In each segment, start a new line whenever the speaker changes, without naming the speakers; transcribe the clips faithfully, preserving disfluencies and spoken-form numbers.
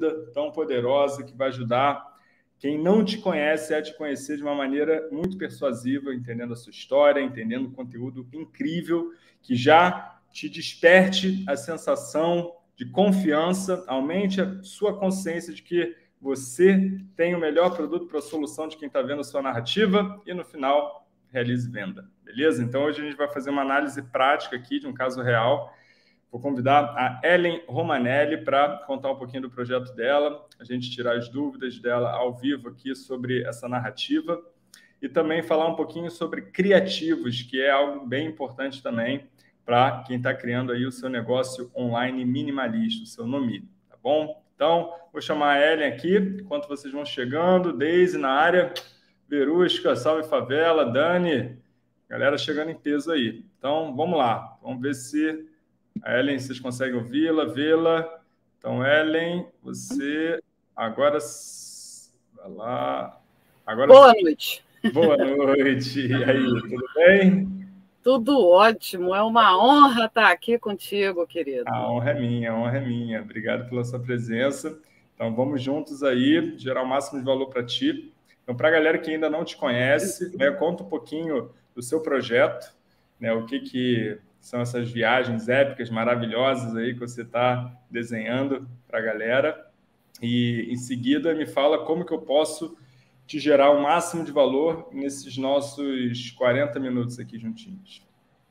vida tão poderosa que vai ajudar quem não te conhece a te conhecer de uma maneira muito persuasiva, entendendo a sua história, entendendo o conteúdo incrível que já te desperte a sensação de confiança, aumente a sua consciência de que você tem o melhor produto para a solução de quem está vendo a sua narrativa e, no final, realize venda. Beleza? Então, hoje a gente vai fazer uma análise prática aqui de um caso real. Vou convidar a Ellen Romanelli para contar um pouquinho do projeto dela, a gente tirar as dúvidas dela ao vivo aqui sobre essa narrativa e também falar um pouquinho sobre criativos, que é algo bem importante também para quem está criando aí o seu negócio online minimalista, o seu Nomi, tá bom? Então, vou chamar a Ellen aqui, enquanto vocês vão chegando, Deise na área, Verusca, Salve Favela, Dani, galera chegando em peso aí. Então, vamos lá, vamos ver se a Ellen, vocês conseguem ouvi-la, vê-la. Então, Ellen, você agora... Vai lá. Agora...
Boa noite.
Boa noite. E aí, tudo bem?
Tudo ótimo. É uma honra estar aqui contigo, querido.
A honra é minha, a honra é minha. Obrigado pela sua presença. Então, vamos juntos aí, gerar o máximo de valor para ti. Então, para a galera que ainda não te conhece, né, conta um pouquinho do seu projeto, né, o que que... são essas viagens épicas, maravilhosas aí que você está desenhando para a galera. E, em seguida, me fala como que eu posso te gerar o máximo de valor nesses nossos quarenta minutos aqui juntinhos.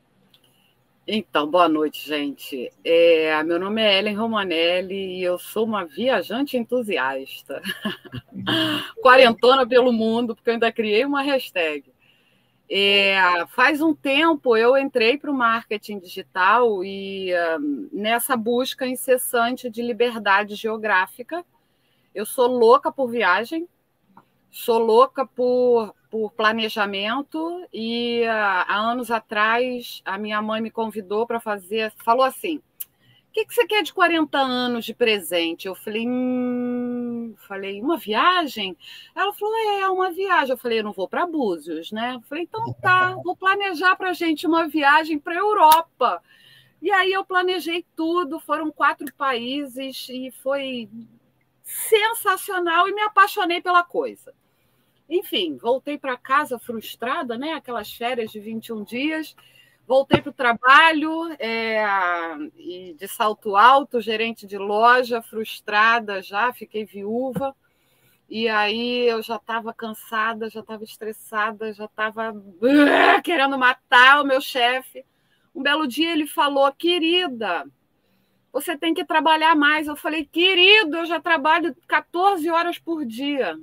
Então, boa noite, gente. É, meu nome é Ellen Romanelli e eu sou uma viajante entusiasta. Quarentona pelo mundo, porque eu ainda criei uma hashtag. É, faz um tempo eu entrei para o marketing digital e um, nessa busca incessante de liberdade geográfica, eu sou louca por viagem, sou louca por, por planejamento e uh, há anos atrás a minha mãe me convidou para fazer, falou assim, o que, que você quer de quarenta anos de presente? Eu falei, hum... falei, uma viagem? Ela falou, é, uma viagem. Eu falei, eu não vou para Búzios, né? Eu falei, então tá, vou planejar para a gente uma viagem para a Europa. E aí eu planejei tudo, foram quatro países e foi sensacional e me apaixonei pela coisa. Enfim, voltei para casa frustrada, né? Aquelas férias de vinte e um dias... Voltei para o trabalho, é, e de salto alto, gerente de loja, frustrada já, fiquei viúva. E aí eu já estava cansada, já estava estressada, já estava uh, querendo matar o meu chefe. Um belo dia ele falou, querida, você tem que trabalhar mais. Eu falei, querido, eu já trabalho quatorze horas por dia.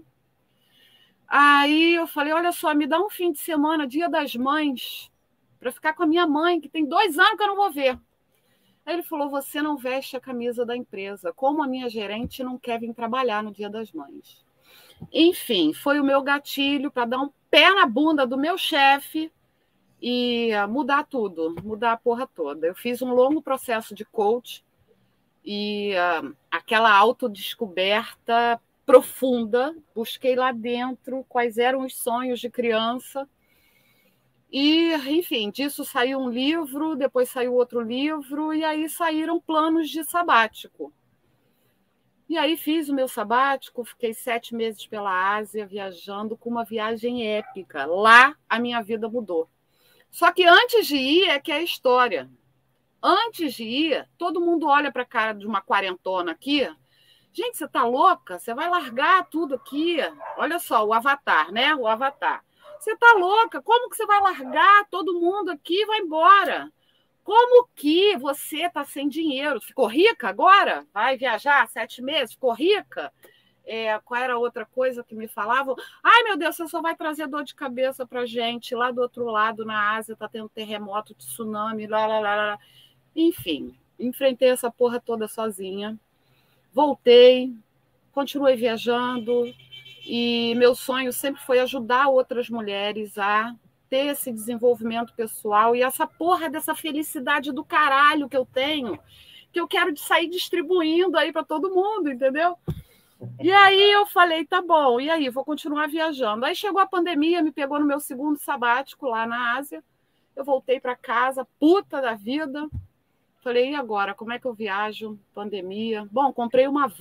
Aí eu falei, olha só, me dá um fim de semana, Dia das Mães, para ficar com a minha mãe, que tem dois anos que eu não vou ver. Aí ele falou, você não veste a camisa da empresa, como a minha gerente não quer vir trabalhar no Dia das Mães. Enfim, foi o meu gatilho para dar um pé na bunda do meu chefe e mudar tudo, mudar a porra toda. Eu fiz um longo processo de coach e uh, aquela autodescoberta profunda, busquei lá dentro quais eram os sonhos de criança. E, enfim, disso saiu um livro, depois saiu outro livro, e aí saíram planos de sabático. E aí fiz o meu sabático, fiquei sete meses pela Ásia, viajando com uma viagem épica. Lá a minha vida mudou. Só que antes de ir é que é a história. Antes de ir, todo mundo olha para a cara de uma quarentona aqui. Gente, você está louca? Você vai largar tudo aqui? Olha só, o avatar, né? O avatar. Você está louca? Como que você vai largar todo mundo aqui e vai embora? Como que você está sem dinheiro? Ficou rica agora? Vai viajar sete meses? Ficou rica? É, qual era a outra coisa que me falavam? Ai, meu Deus, você só vai trazer dor de cabeça para a gente. Lá do outro lado, na Ásia, está tendo terremoto, tsunami, lá, lá, lá, lá. Enfim, enfrentei essa porra toda sozinha. Voltei, continuei viajando. E meu sonho sempre foi ajudar outras mulheres a ter esse desenvolvimento pessoal e essa porra dessa felicidade do caralho que eu tenho, que eu quero sair distribuindo aí para todo mundo, entendeu? E aí eu falei, tá bom, e aí, vou continuar viajando. Aí chegou a pandemia, me pegou no meu segundo sabático lá na Ásia, eu voltei para casa, puta da vida. Falei, e agora, como é que eu viajo? Pandemia. Bom, comprei uma van,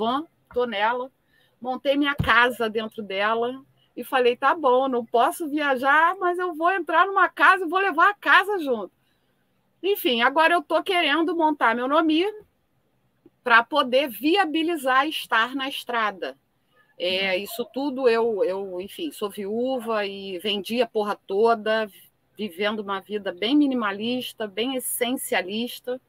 estou nela, montei minha casa dentro dela e falei, tá bom, não posso viajar, mas eu vou entrar numa casa e vou levar a casa junto. Enfim, agora eu estou querendo montar meu nome para poder viabilizar estar na estrada. É, isso tudo, eu, eu, enfim, sou viúva e vendi a porra toda, vivendo uma vida bem minimalista, bem essencialista.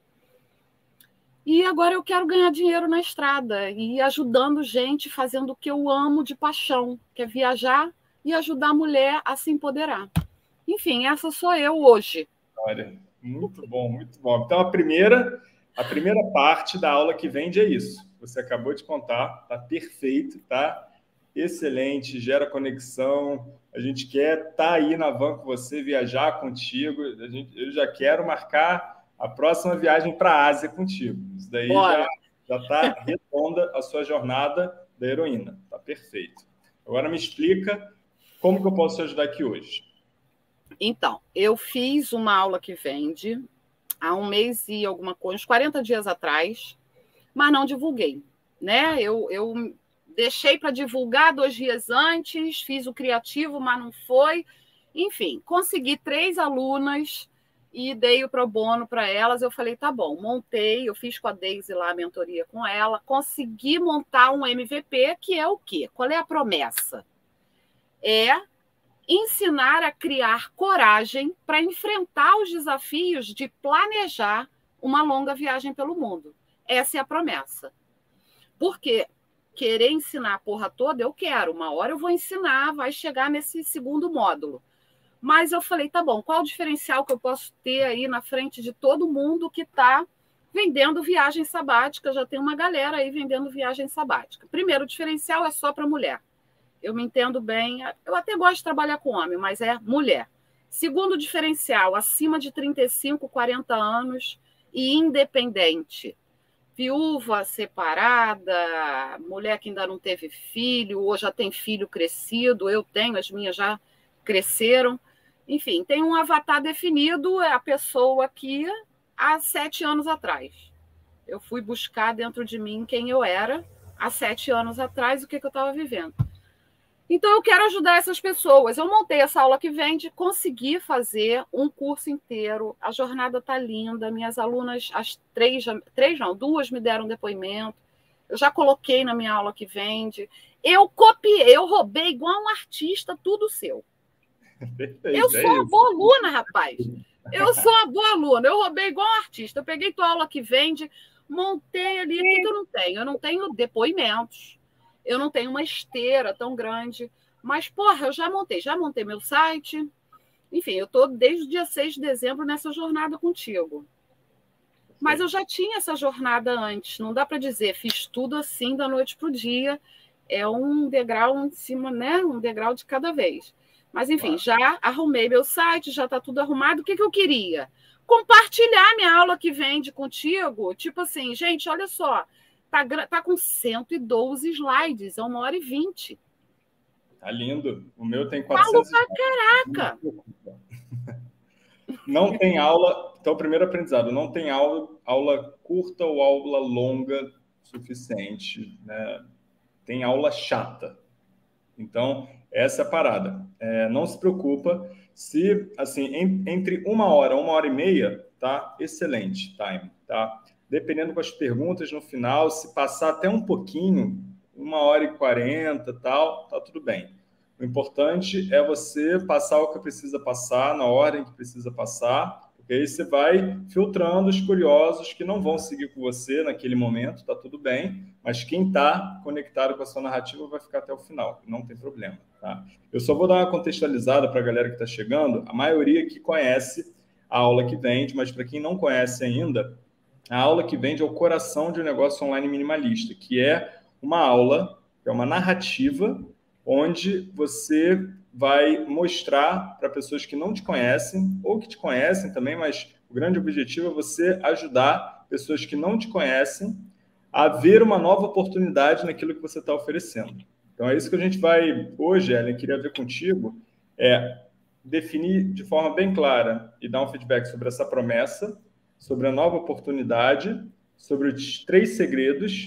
E agora eu quero ganhar dinheiro na estrada e ajudando gente, fazendo o que eu amo de paixão, que é viajar e ajudar a mulher a se empoderar. Enfim, essa sou eu hoje.
Olha, muito bom, muito bom. Então, a primeira, a primeira parte da aula que vende é isso. Você acabou de contar, tá perfeito, tá? Excelente, gera conexão. A gente quer estar tá aí na van com você, viajar contigo. A gente, eu já quero marcar a próxima viagem para a Ásia contigo. Isso daí Bora. já está redonda a sua jornada da heroína. Tá perfeito. Agora me explica como que eu posso te ajudar aqui hoje.
Então, eu fiz uma aula que vende há um mês e alguma coisa, uns quarenta dias atrás, mas não divulguei, né? Eu, eu deixei para divulgar dois dias antes, fiz o criativo, mas não foi. Enfim, consegui três alunas e dei o pro bono para elas. Eu falei, tá bom, montei, eu fiz com a Deise lá a mentoria com ela, consegui montar um M V P, que é o quê? Qual é a promessa? É ensinar a criar coragem para enfrentar os desafios de planejar uma longa viagem pelo mundo. Essa é a promessa. Porque querer ensinar a porra toda, eu quero. Uma hora eu vou ensinar, vai chegar nesse segundo módulo. Mas eu falei, tá bom, qual o diferencial que eu posso ter aí na frente de todo mundo que está vendendo viagem sabática? Já tem uma galera aí vendendo viagem sabática. Primeiro, o diferencial é só para mulher. Eu me entendo bem, eu até gosto de trabalhar com homem, mas é mulher. Segundo diferencial, acima de trinta e cinco, quarenta anos e independente. Viúva, separada, mulher que ainda não teve filho, ou já tem filho crescido, eu tenho, as minhas já cresceram. Enfim, tem um avatar definido, é a pessoa que há sete anos atrás. Eu fui buscar dentro de mim quem eu era há sete anos atrás, o que, que eu estava vivendo. Então, eu quero ajudar essas pessoas. Eu montei essa aula que vende, consegui fazer um curso inteiro. A jornada está linda. Minhas alunas, as três, três não, duas me deram depoimento. Eu já coloquei na minha aula que vende. Eu copiei, eu roubei igual um artista, tudo seu. Perfeito, eu sou é uma boa aluna, rapaz. Eu sou uma boa aluna. Eu roubei igual um artista. Eu peguei tua aula que vende, montei ali. O que, que eu não tenho? Eu não tenho depoimentos. Eu não tenho uma esteira tão grande, mas, porra, eu já montei, já montei meu site. Enfim, eu estou desde o dia seis de dezembro nessa jornada contigo. Mas eu já tinha essa jornada antes, não dá para dizer, fiz tudo assim da noite para o dia, é um degrau em cima, né? Um degrau de cada vez. Mas, enfim, claro. Já arrumei meu site, já está tudo arrumado. O que, que eu queria? Compartilhar minha aula que vende contigo, tipo assim, gente, olha só, Tá, tá com cento e doze slides, é uma hora e vinte.
Tá lindo. O meu tem quatrocentos.
Falo pra caraca!
Não tem aula... Então, primeiro aprendizado, não tem aula, aula curta ou aula longa suficiente, né? Tem aula chata. Então, essa é a parada. É, não se preocupa se, assim, em, entre uma hora, uma hora e meia, tá? Excelente time, tá? Dependendo com as perguntas no final, se passar até um pouquinho, uma hora e quarenta, tal, tá tudo bem. O importante é você passar o que precisa passar, na ordem que precisa passar, porque aí você vai filtrando os curiosos que não vão seguir com você naquele momento, tá tudo bem, mas quem está conectado com a sua narrativa vai ficar até o final, não tem problema, tá? Eu só vou dar uma contextualizada para a galera que está chegando, a maioria que conhece a aula que vende, mas para quem não conhece ainda, a aula que vende é o coração de um negócio online minimalista, que é uma aula, é uma narrativa, onde você vai mostrar para pessoas que não te conhecem, ou que te conhecem também, mas o grande objetivo é você ajudar pessoas que não te conhecem a ver uma nova oportunidade naquilo que você está oferecendo. Então, é isso que a gente vai, hoje, Ellen, queria ver contigo, é definir de forma bem clara e dar um feedback sobre essa promessa, sobre a nova oportunidade, sobre os três segredos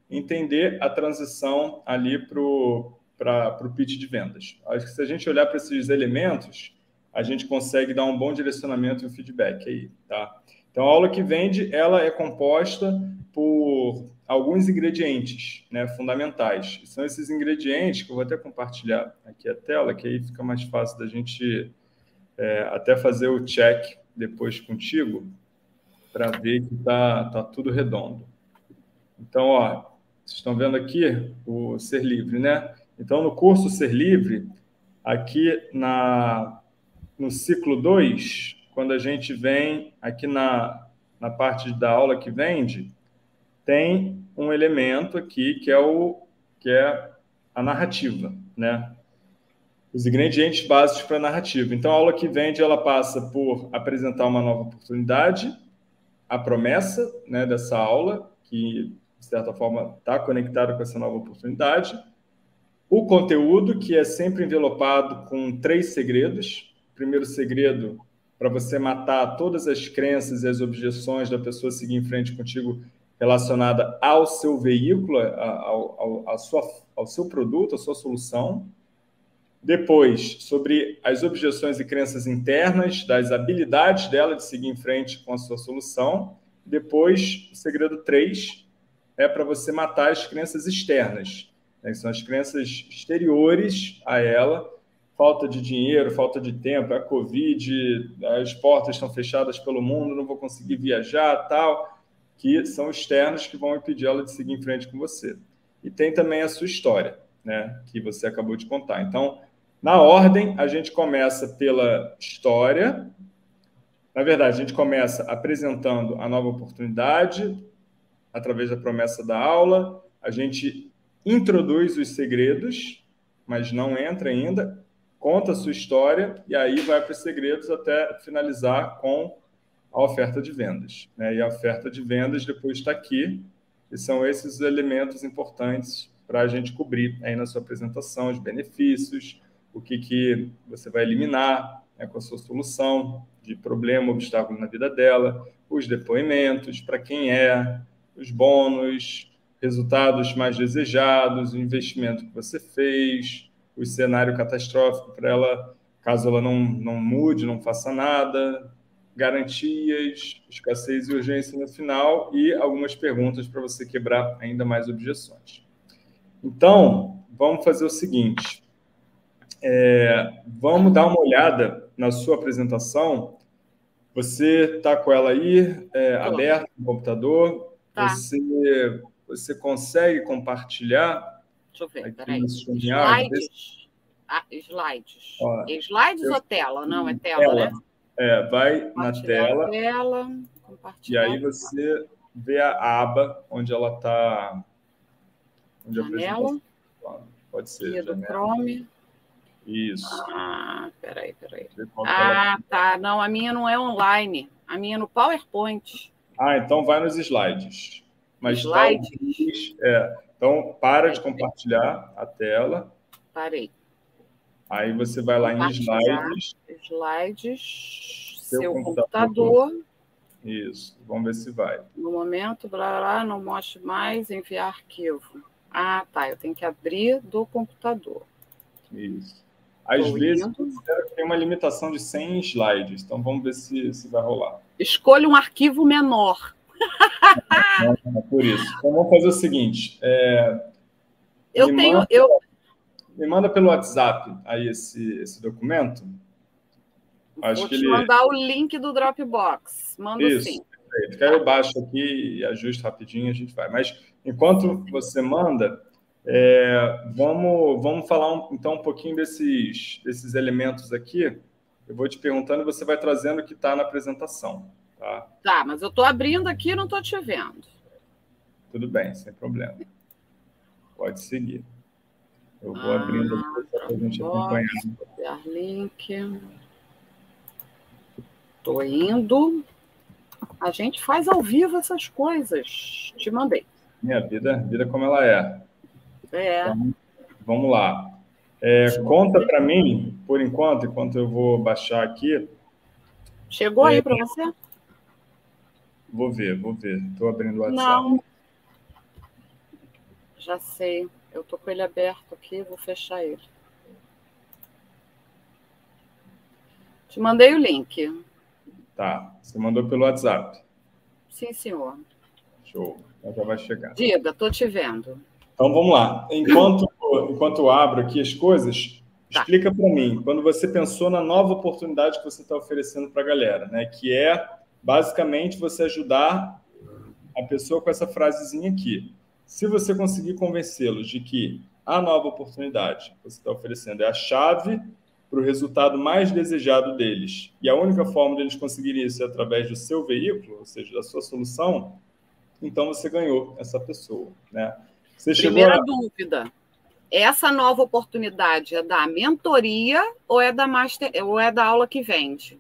entender a transição ali para o para o pitch de vendas. Acho que se a gente olhar para esses elementos, a gente consegue dar um bom direcionamento e um feedback aí, tá? Então, a aula que vende, ela é composta por alguns ingredientes, né, fundamentais. São esses ingredientes que eu vou até compartilhar aqui a tela, que aí fica mais fácil da gente é, até fazer o check depois contigo, para ver que tá, tá tudo redondo. Então, ó, vocês estão vendo aqui o Ser Livre, né? Então, no curso Ser Livre, aqui na, no ciclo dois, quando a gente vem aqui na, na parte da aula que vende, tem um elemento aqui que é, o, que é a narrativa, né? Os ingredientes básicos para a narrativa. Então, a aula que vende, ela passa por apresentar uma nova oportunidade, a promessa, né, dessa aula, que, de certa forma, está conectada com essa nova oportunidade, o conteúdo, que é sempre envelopado com três segredos. O primeiro segredo, para você matar todas as crenças e as objeções da pessoa seguir em frente contigo relacionada ao seu veículo, ao, ao, ao, sua, ao seu produto, à sua solução. Depois, sobre as objeções e crenças internas, das habilidades dela de seguir em frente com a sua solução. Depois, o segredo três é para você matar as crenças externas, né, que são as crenças exteriores a ela, falta de dinheiro, falta de tempo, a Covid, as portas estão fechadas pelo mundo, não vou conseguir viajar, tal, que são externos que vão impedir ela de seguir em frente com você. E tem também a sua história, né, que você acabou de contar. Então, na ordem, a gente começa pela história. Na verdade, a gente começa apresentando a nova oportunidade, através da promessa da aula. A gente introduz os segredos, mas não entra ainda, conta a sua história, e aí vai para os segredos até finalizar com a oferta de vendas, né? E a oferta de vendas depois está aqui, e são esses os elementos importantes para a gente cobrir aí na sua apresentação, os benefícios, o que, que você vai eliminar, né, com a sua solução de problema, obstáculo na vida dela, os depoimentos, para quem é, os bônus, resultados mais desejados, o investimento que você fez, o cenário catastrófico para ela, caso ela não, não mude, não faça nada, garantias, escassez e urgência no final e algumas perguntas para você quebrar ainda mais objeções. Então, vamos fazer o seguinte, é, vamos dar uma olhada na sua apresentação. Você está com ela aí, é, aberta no computador? Tá. Você, você consegue compartilhar?
Deixa eu ver, peraí. Slides? Ah, slides. Ó, slides eu... ou tela? Não, é tela, tela. né?
É, vai na tela.
tela
e aí você vê a aba onde ela está.
Janela.
Pode ser.
Guia do Chrome.
Isso.
Ah, peraí, peraí. Ah, tá. Não, a minha não é online. A minha é no PowerPoint.
Ah, então vai nos slides. Mas
slides?
Talvez, é. Então, para de compartilhar a tela.
Parei.
Aí você vai lá em slides.
Slides.
Seu,
seu
computador.
computador.
Isso. Vamos ver se vai.
No momento, blá, blá, não mostre mais, enviar arquivo. Ah, tá. Eu tenho que abrir do computador.
Isso. Às
Tô
vezes,
indo.
tem uma limitação de cem slides. Então, vamos ver se, se vai rolar.
Escolha um arquivo menor.
Não, é por isso. Então, vamos fazer o seguinte. É,
eu
me
tenho...
Manda,
eu...
Me manda pelo WhatsApp aí esse, esse documento.
Acho Vou que te ele... mandar o link do Dropbox. Manda
isso,
sim.
Perfeito. Que aí eu baixo aqui e ajusto rapidinho e a gente vai. Mas, enquanto você manda... É, vamos, vamos falar um, então um pouquinho desses, desses elementos aqui. Eu vou te perguntando e você vai trazendo o que está na apresentação. Tá?
Tá, mas eu estou abrindo aqui e não estou te vendo.
Tudo bem, sem problema. Pode seguir. Eu vou
ah,
abrindo aqui para a gente acompanhar.
Copiar link. Estou indo. A gente faz ao vivo essas coisas. Te mandei.
Minha vida, vida como ela é.
É.
Então, vamos lá. É, conta para mim, por enquanto, enquanto eu vou baixar aqui.
Chegou
é,
aí para você?
Vou ver, vou ver. Estou abrindo o WhatsApp.
Não. Já sei. Eu tô com ele aberto aqui, vou fechar ele. Te mandei o link.
Tá. Você mandou pelo WhatsApp.
Sim, senhor.
Show. Então já vai chegar.
Diga, tô te vendo.
Então vamos lá. Enquanto, enquanto eu abro aqui as coisas,
Tá.
explica para mim, quando você pensou na nova oportunidade que você está oferecendo para a galera, né? Que é basicamente você ajudar a pessoa com essa frasezinha aqui. Se você conseguir convencê-los de que a nova oportunidade que você está oferecendo é a chave para o resultado mais desejado deles, e a única forma deles conseguirem isso é através do seu veículo, ou seja, da sua solução, então você ganhou essa pessoa, né? Você
Primeira
chegou a...
dúvida. Essa nova oportunidade é da mentoria ou é da master, ou é da aula que vende?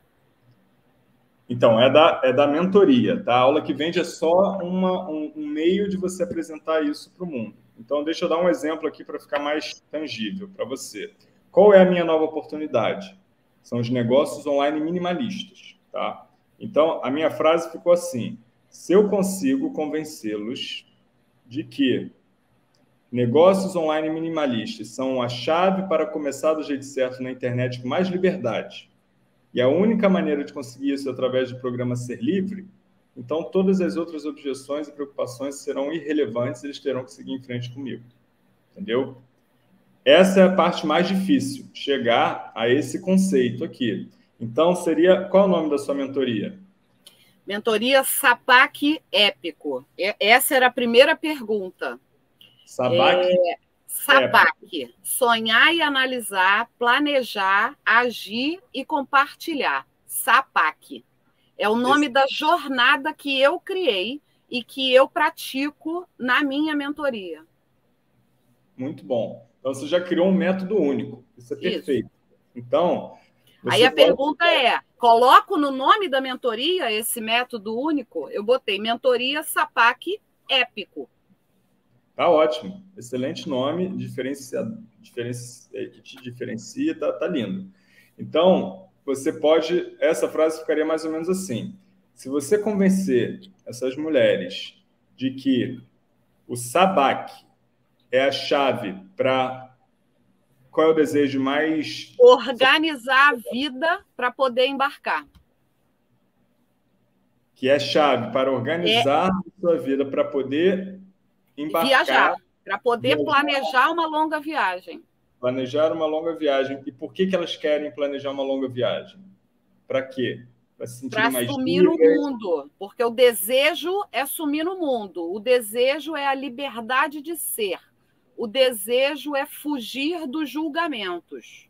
Então, é da, é da mentoria, tá? A aula que vende é só uma, um, um meio de você apresentar isso para o mundo. Então, deixa eu dar um exemplo aqui para ficar mais tangível para você. Qual é a minha nova oportunidade? São os negócios online minimalistas, tá? Então, a minha frase ficou assim: se eu consigo convencê-los de que negócios online minimalistas são a chave para começar do jeito certo na internet com mais liberdade, e a única maneira de conseguir isso é através do programa Ser Livre, então todas as outras objeções e preocupações serão irrelevantes, eles terão que seguir em frente comigo. Entendeu? Essa é a parte mais difícil, chegar a esse conceito aqui. Então, seria... Qual é o nome da sua mentoria?
Mentoria Sapac Épico. Essa era a primeira pergunta.
Sabac
É... Sapac. Sonhar e analisar, planejar, agir e compartilhar. Sapac. É o nome Esse... da jornada que eu criei e que eu pratico na minha mentoria.
Muito bom. Então, você já criou um método único. Isso é perfeito. Isso. Então...
Aí a
pode...
pergunta é, coloco no nome da mentoria esse método único? Eu botei mentoria Sapac Épico.
Tá ótimo. Excelente nome, diferencia... Diferenci... que te diferencia, tá, tá lindo. Então, você pode... Essa frase ficaria mais ou menos assim. Se você convencer essas mulheres de que o Sabac é a chave para... Qual é o desejo mais...
Organizar a vida para poder embarcar.
Que é chave para organizar é... a sua vida, para poder embarcar.
Viajar, para poder viajar. Planejar uma longa viagem.
Planejar uma longa viagem. E por que, que elas querem planejar uma longa viagem? Para quê? Para se sentir mais livres. Para
sumir no mundo. Porque o desejo é sumir no mundo. O desejo é a liberdade de ser. O desejo é fugir dos julgamentos.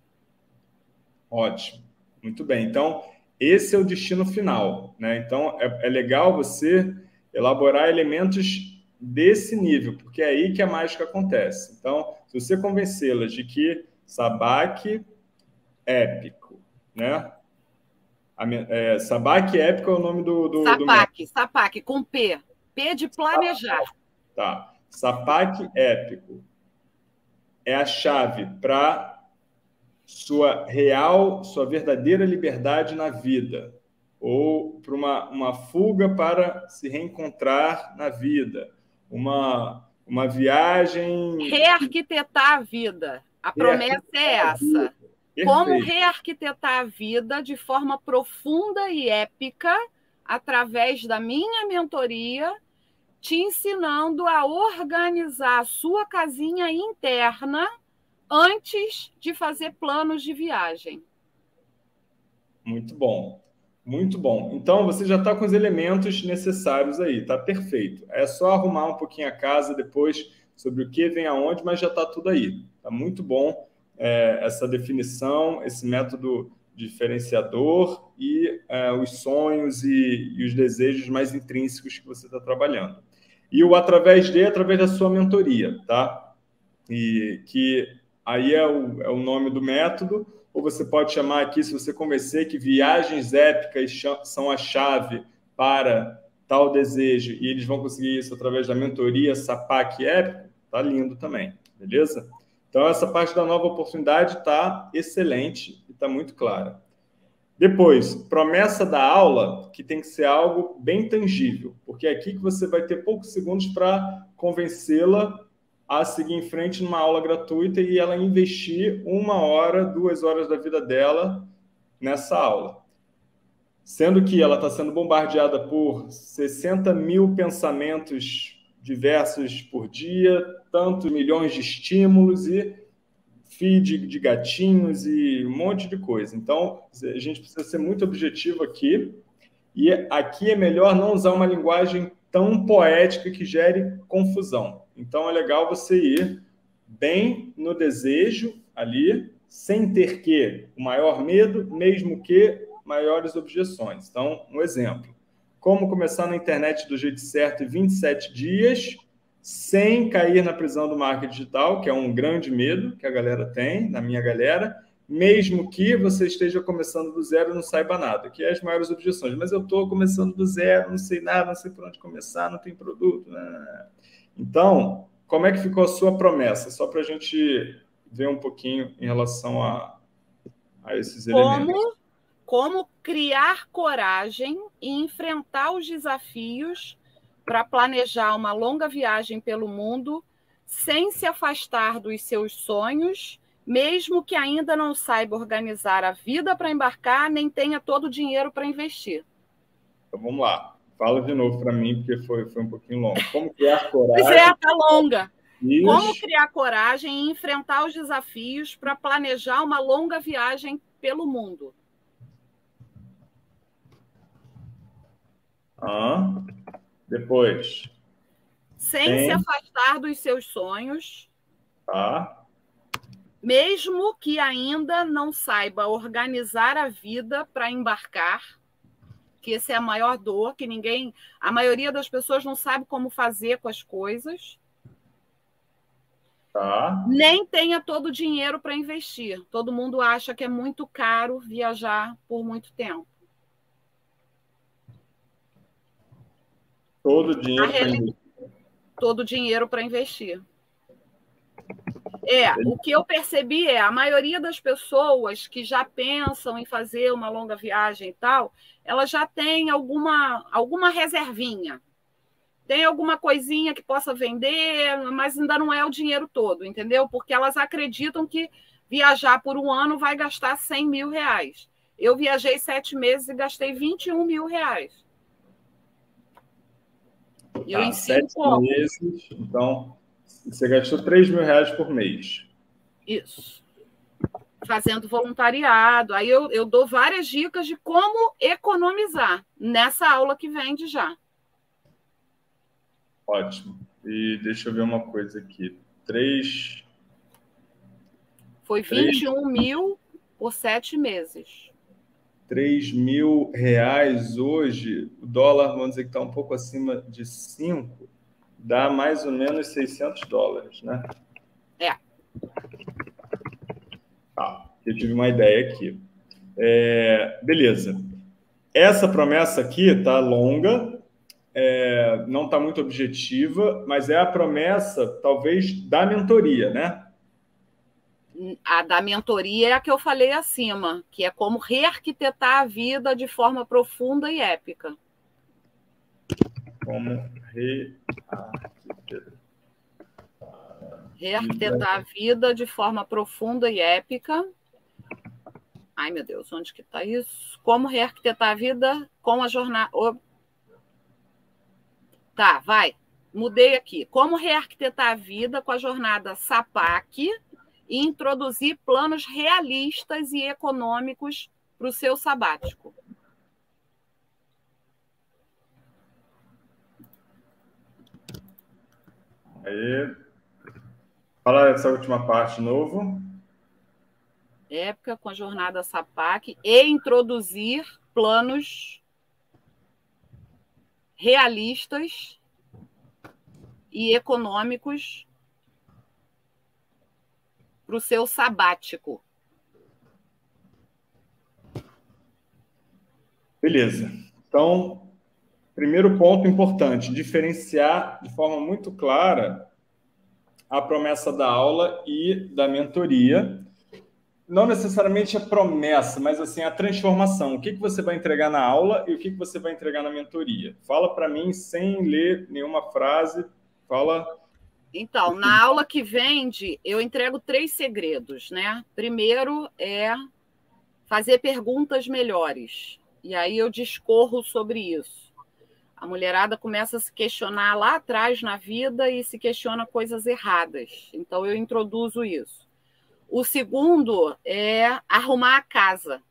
Ótimo. Muito bem. Então, esse é o destino final, né? Então, é, é legal você elaborar elementos desse nível, porque é aí que a mágica acontece. Então, se você convencê-las de que Sabac Épico, né? A, é, Sabac Épico é o nome do... do
Sapac, do Sapac, com P. P de planejar.
Tá. Sapac Épico é a chave para sua real, sua verdadeira liberdade na vida, ou para uma, uma fuga para se reencontrar na vida, uma, uma viagem...
Rearquitetar a vida. A promessa é essa. Como rearquitetar a vida de forma profunda e épica através da minha mentoria, te ensinando a organizar a sua casinha interna antes de fazer planos de viagem.
Muito bom, muito bom. Então, você já está com os elementos necessários aí, tá perfeito. É só arrumar um pouquinho a casa depois sobre o que vem aonde, mas já está tudo aí. Tá muito bom é, essa definição, esse método diferenciador e é, os sonhos e, e os desejos mais intrínsecos que você está trabalhando. E o através de, através da sua mentoria, tá? E que... Aí é o, é o nome do método, ou você pode chamar aqui, se você convencer que viagens épicas são a chave para tal desejo, e eles vão conseguir isso através da mentoria Sapac Épico, tá lindo também, beleza? Então, essa parte da nova oportunidade está excelente e está muito clara. Depois, promessa da aula, que tem que ser algo bem tangível, porque é aqui que você vai ter poucos segundos para convencê-la a seguir em frente numa aula gratuita e ela investir uma hora, duas horas da vida dela nessa aula. Sendo que ela está sendo bombardeada por sessenta mil pensamentos diversos por dia, tantos milhões de estímulos e feed de gatinhos e um monte de coisa. Então, a gente precisa ser muito objetivo aqui. E aqui é melhor não usar uma linguagem tão poética que gere confusão. Então, é legal você ir bem no desejo ali, sem ter que o maior medo, mesmo que maiores objeções. Então, um exemplo. Como começar na internet do jeito certo em vinte e sete dias, sem cair na prisão do marketing digital, que é um grande medo que a galera tem, na minha galera, mesmo que você esteja começando do zero e não saiba nada, que é as maiores objeções. Mas eu estou começando do zero, não sei nada, não sei por onde começar, não tem produto. Né? Então, como é que ficou a sua promessa? Só para a gente ver um pouquinho em relação a, a esses elementos.
Como, como criar coragem e enfrentar os desafios para planejar uma longa viagem pelo mundo sem se afastar dos seus sonhos, mesmo que ainda não saiba organizar a vida para embarcar, nem tenha todo o dinheiro para investir.
Então, vamos lá. Fala de novo para mim, porque foi, foi um pouquinho longo. Como criar coragem...
Pois é, tá longa.
Isso.
Como criar coragem e enfrentar os desafios para planejar uma longa viagem pelo mundo.
Ah, depois.
Sem
Tem.
se afastar dos seus sonhos.
Tá.
Mesmo que ainda não saiba organizar a vida para embarcar, que essa é a maior dor, que ninguém, a maioria das pessoas não sabe como fazer com as coisas.
Tá.
Nem tenha todo o dinheiro para investir. Todo mundo acha que é muito caro viajar por muito tempo.
Todo o dinheiro para
investir. Todo o dinheiro para investir. É, o que eu percebi é a maioria das pessoas que já pensam em fazer uma longa viagem e tal, elas já têm alguma, alguma reservinha. Tem alguma coisinha que possa vender, mas ainda não é o dinheiro todo, entendeu? Porque elas acreditam que viajar por um ano vai gastar cem mil reais. Eu viajei sete meses e gastei vinte e um mil reais. Eu
tá,
ensino
sete
como.
meses, então você gastou três mil reais por mês.
Isso. Fazendo voluntariado. Aí eu, eu dou várias dicas de como economizar nessa aula que vende já.
Ótimo. E deixa eu ver uma coisa aqui. Três...
Foi vinte e um mil por sete meses.
três mil reais hoje, o dólar, vamos dizer que está um pouco acima de cinco, dá mais ou menos seiscentos dólares, né?
É.
Tá, eu tive uma ideia aqui. É, beleza. Essa promessa aqui tá longa, é, não está muito objetiva, mas é a promessa, talvez, da mentoria, né?
A da mentoria é a que eu falei acima, que é como rearquitetar a vida de forma profunda e épica.
Como rearquitetar.
Rearquitetar a vida de forma profunda e épica. Ai, meu Deus, onde que está isso? Como rearquitetar a vida com a jornada... Oh. Tá, vai. Mudei aqui. Como rearquitetar a vida com a jornada S A P A C e introduzir planos realistas e econômicos para o seu sabático.
Aí, fala essa última parte de novo.
Época com a jornada S A P A C e introduzir planos realistas e econômicos para o seu sabático.
Beleza. Então, primeiro ponto importante, diferenciar de forma muito clara a promessa da aula e da mentoria. Não necessariamente a promessa, mas assim a transformação. O que, que você vai entregar na aula e o que, que você vai entregar na mentoria. Fala para mim sem ler nenhuma frase. Fala
Então, na aula que vende, eu entrego três segredos, né? Primeiro é fazer perguntas melhores. E aí eu discorro sobre isso. A mulherada começa a se questionar lá atrás na vida e se questiona coisas erradas. Então, eu introduzo isso. O segundo é arrumar a casa.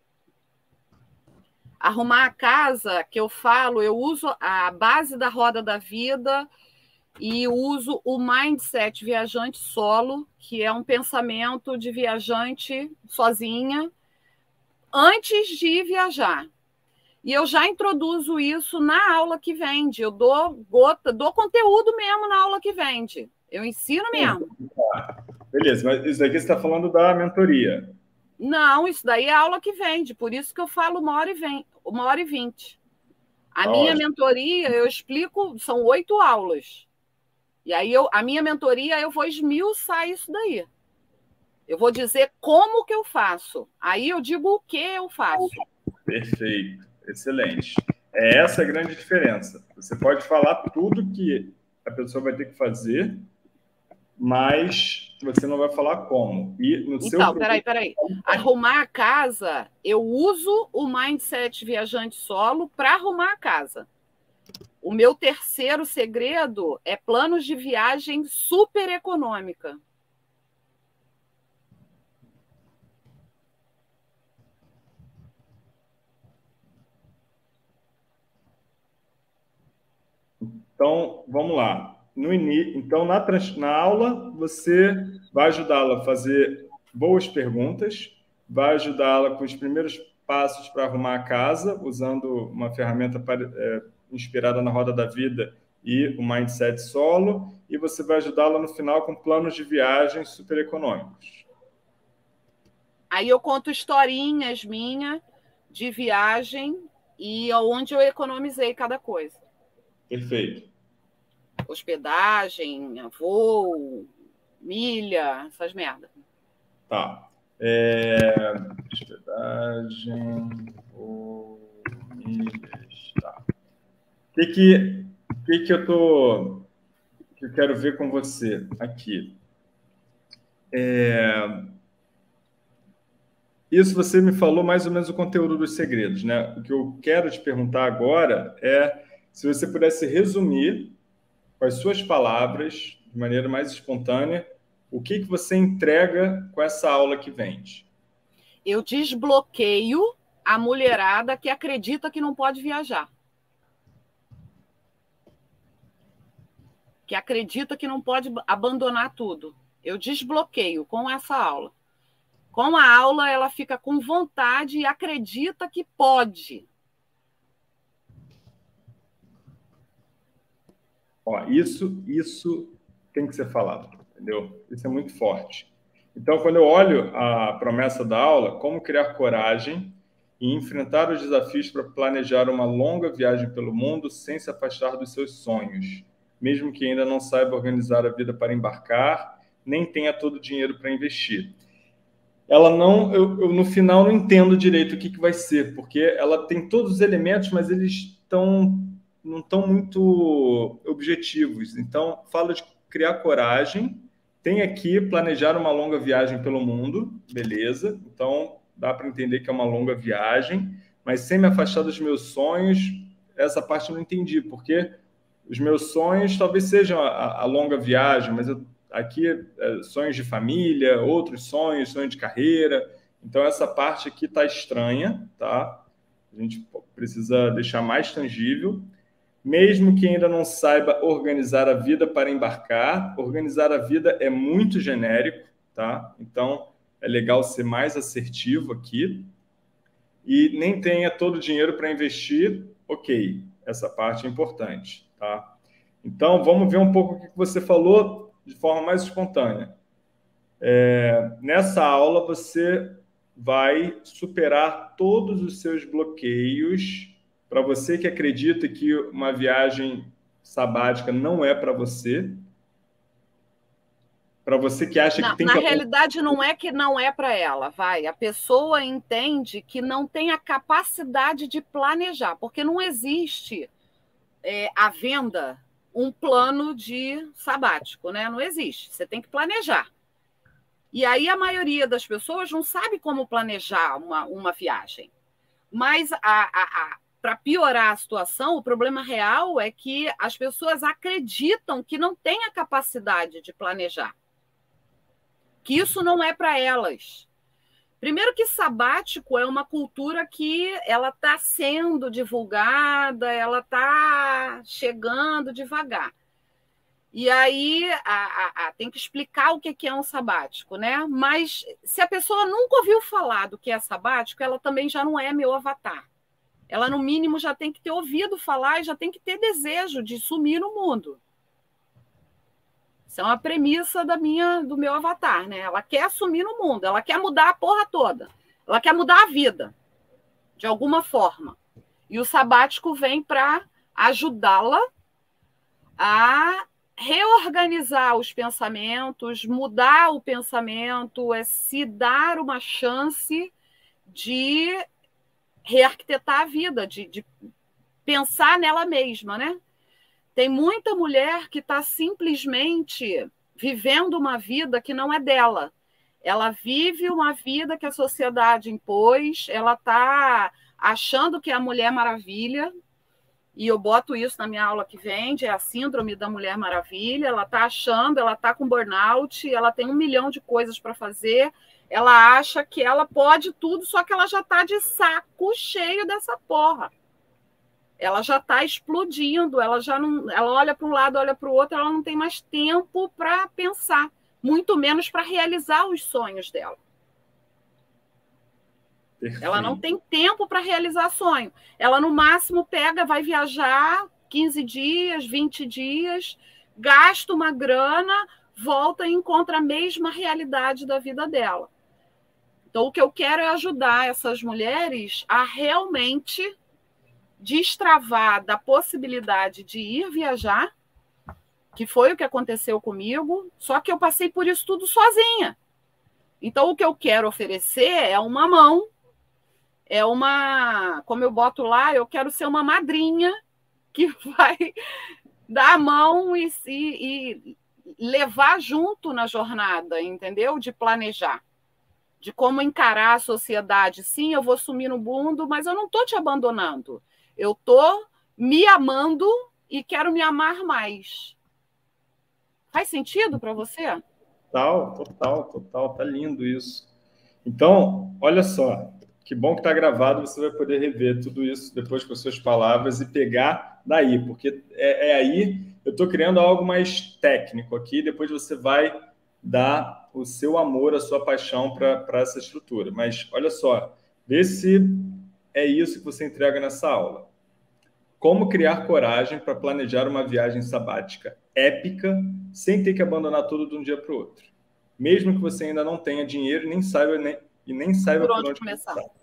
Arrumar a casa, que eu falo, eu uso a base da roda da vida e uso o mindset viajante solo, que é um pensamento de viajante sozinha, antes de viajar. E eu já introduzo isso na aula que vende. Eu dou gota, dou conteúdo mesmo na aula que vende. Eu ensino mesmo.
Beleza, mas isso aqui você está falando da mentoria.
Não, isso daí é a aula que vende. Por isso que eu falo uma hora e, vem, uma hora e vinte. A tá minha ótimo. Mentoria, eu explico, são oito aulas. E aí, eu, a minha mentoria, eu vou esmiuçar isso daí. Eu vou dizer como que eu faço. Aí eu digo o que eu faço.
Perfeito. Excelente. É essa a grande diferença. Você pode falar tudo que a pessoa vai ter que fazer, mas você não vai falar como. E no
então,
seu
peraí, peraí. Arrumar a casa, eu uso o mindset viajante solo para arrumar a casa. O meu terceiro segredo é planos de viagem super econômica.
Então, vamos lá. No in... Então, na, trans... na aula, você vai ajudá-la a fazer boas perguntas, vai ajudá-la com os primeiros passos para arrumar a casa, usando uma ferramenta para, é, inspirada na roda da vida e o mindset solo, e você vai ajudá-la no final com planos de viagem super econômicos.
Aí eu conto historinhas minhas de viagem e onde eu economizei cada coisa.
Perfeito.
Hospedagem, voo, milha, essas merdas.
Tá. É... Hospedagem, voo, milhas, tá. O que que, que que eu tô... que eu quero ver com você aqui? É... Isso você me falou mais ou menos o conteúdo dos segredos, né? O que eu quero te perguntar agora é se você pudesse resumir com as suas palavras, de maneira mais espontânea, o que, que você entrega com essa aula que vende.
Eu desbloqueio a mulherada que acredita que não pode viajar. Que acredita que não pode abandonar tudo. Eu desbloqueio com essa aula. Com a aula, ela fica com vontade e acredita que pode.
Ó, isso, isso tem que ser falado, entendeu? Isso é muito forte. Então, quando eu olho a promessa da aula, como criar coragem e enfrentar os desafios para planejar uma longa viagem pelo mundo sem se afastar dos seus sonhos, mesmo que ainda não saiba organizar a vida para embarcar, nem tenha todo o dinheiro para investir. Ela não, eu, eu no final não entendo direito o que, que vai ser, porque ela tem todos os elementos, mas eles estão não estão muito objetivos. Então, fala de criar coragem, tem aqui planejar uma longa viagem pelo mundo, beleza, então dá para entender que é uma longa viagem, mas sem me afastar dos meus sonhos, essa parte eu não entendi, porque os meus sonhos talvez sejam a, a longa viagem, mas eu aqui é, sonhos de família, outros sonhos, sonho de carreira. Então, essa parte aqui está estranha, tá? A gente precisa deixar mais tangível. Mesmo que ainda não saiba organizar a vida para embarcar, organizar a vida é muito genérico, tá? Então, é legal ser mais assertivo aqui. E nem tenha todo o dinheiro para investir, ok. Essa parte é importante, tá? Então, vamos ver um pouco o que você falou de forma mais espontânea. É, nessa aula, você vai superar todos os seus bloqueios. Para você que acredita que uma viagem sabática não é para você, para você que acha
não,
que tem
na
que...
Na realidade, não é que não é para ela, vai. A pessoa entende que não tem a capacidade de planejar, porque não existe é, a venda um plano de sabático, né? Não existe. Você tem que planejar. E aí a maioria das pessoas não sabe como planejar uma, uma viagem. Mas, para piorar a situação, o problema real é que as pessoas acreditam que não têm a capacidade de planejar. Que isso não é para elas. Primeiro que sabático é uma cultura que ela está sendo divulgada, ela está chegando devagar. E aí a, a, a, tem que explicar o que é um sabático, né? Mas se a pessoa nunca ouviu falar do que é sabático, ela também já não é meu avatar. Ela, no mínimo, já tem que ter ouvido falar e já tem que ter desejo de sumir no mundo. Isso é uma premissa da minha, do meu avatar, né? Ela quer sumir no mundo, ela quer mudar a porra toda, ela quer mudar a vida, de alguma forma. E o sabático vem para ajudá-la a reorganizar os pensamentos, mudar o pensamento, é se dar uma chance de rearquitetar a vida, de, de pensar nela mesma, né? Tem muita mulher que está simplesmente vivendo uma vida que não é dela. Ela vive uma vida que a sociedade impôs, ela está achando que é a Mulher Maravilha, e eu boto isso na minha aula que vem, é a síndrome da Mulher Maravilha. Ela está achando, ela está com burnout, ela tem um milhão de coisas para fazer, ela acha que ela pode tudo, só que ela já está de saco cheio dessa porra. Ela já está explodindo, ela já não, ela olha para um lado, olha para o outro, ela não tem mais tempo para pensar, muito menos para realizar os sonhos dela. Perfeito. Ela não tem tempo para realizar sonho. Ela, no máximo, pega, vai viajar quinze dias, vinte dias, gasta uma grana, volta e encontra a mesma realidade da vida dela. Então, o que eu quero é ajudar essas mulheres a realmente destravar da possibilidade de ir viajar, que foi o que aconteceu comigo, só que eu passei por isso tudo sozinha. Então, o que eu quero oferecer é uma mão, é uma, como eu boto lá, eu quero ser uma madrinha que vai dar a mão e, e, e levar junto na jornada, entendeu? De planejar, de como encarar a sociedade. Sim, eu vou sumir no mundo, mas eu não estou te abandonando. Eu estou me amando e quero me amar mais. Faz sentido para você?
Total, total, total. Tá lindo isso. Então, olha só. Que bom que está gravado, você vai poder rever tudo isso depois com as suas palavras e pegar daí, porque é, é aí, eu estou criando algo mais técnico aqui, depois você vai dar o seu amor, a sua paixão para essa estrutura. Mas, olha só, vê se é isso que você entrega nessa aula. Como criar coragem para planejar uma viagem sabática épica, sem ter que abandonar tudo de um dia para o outro. Mesmo que você ainda não tenha dinheiro nem saiba, nem, e nem saiba por onde, por onde começar. começar.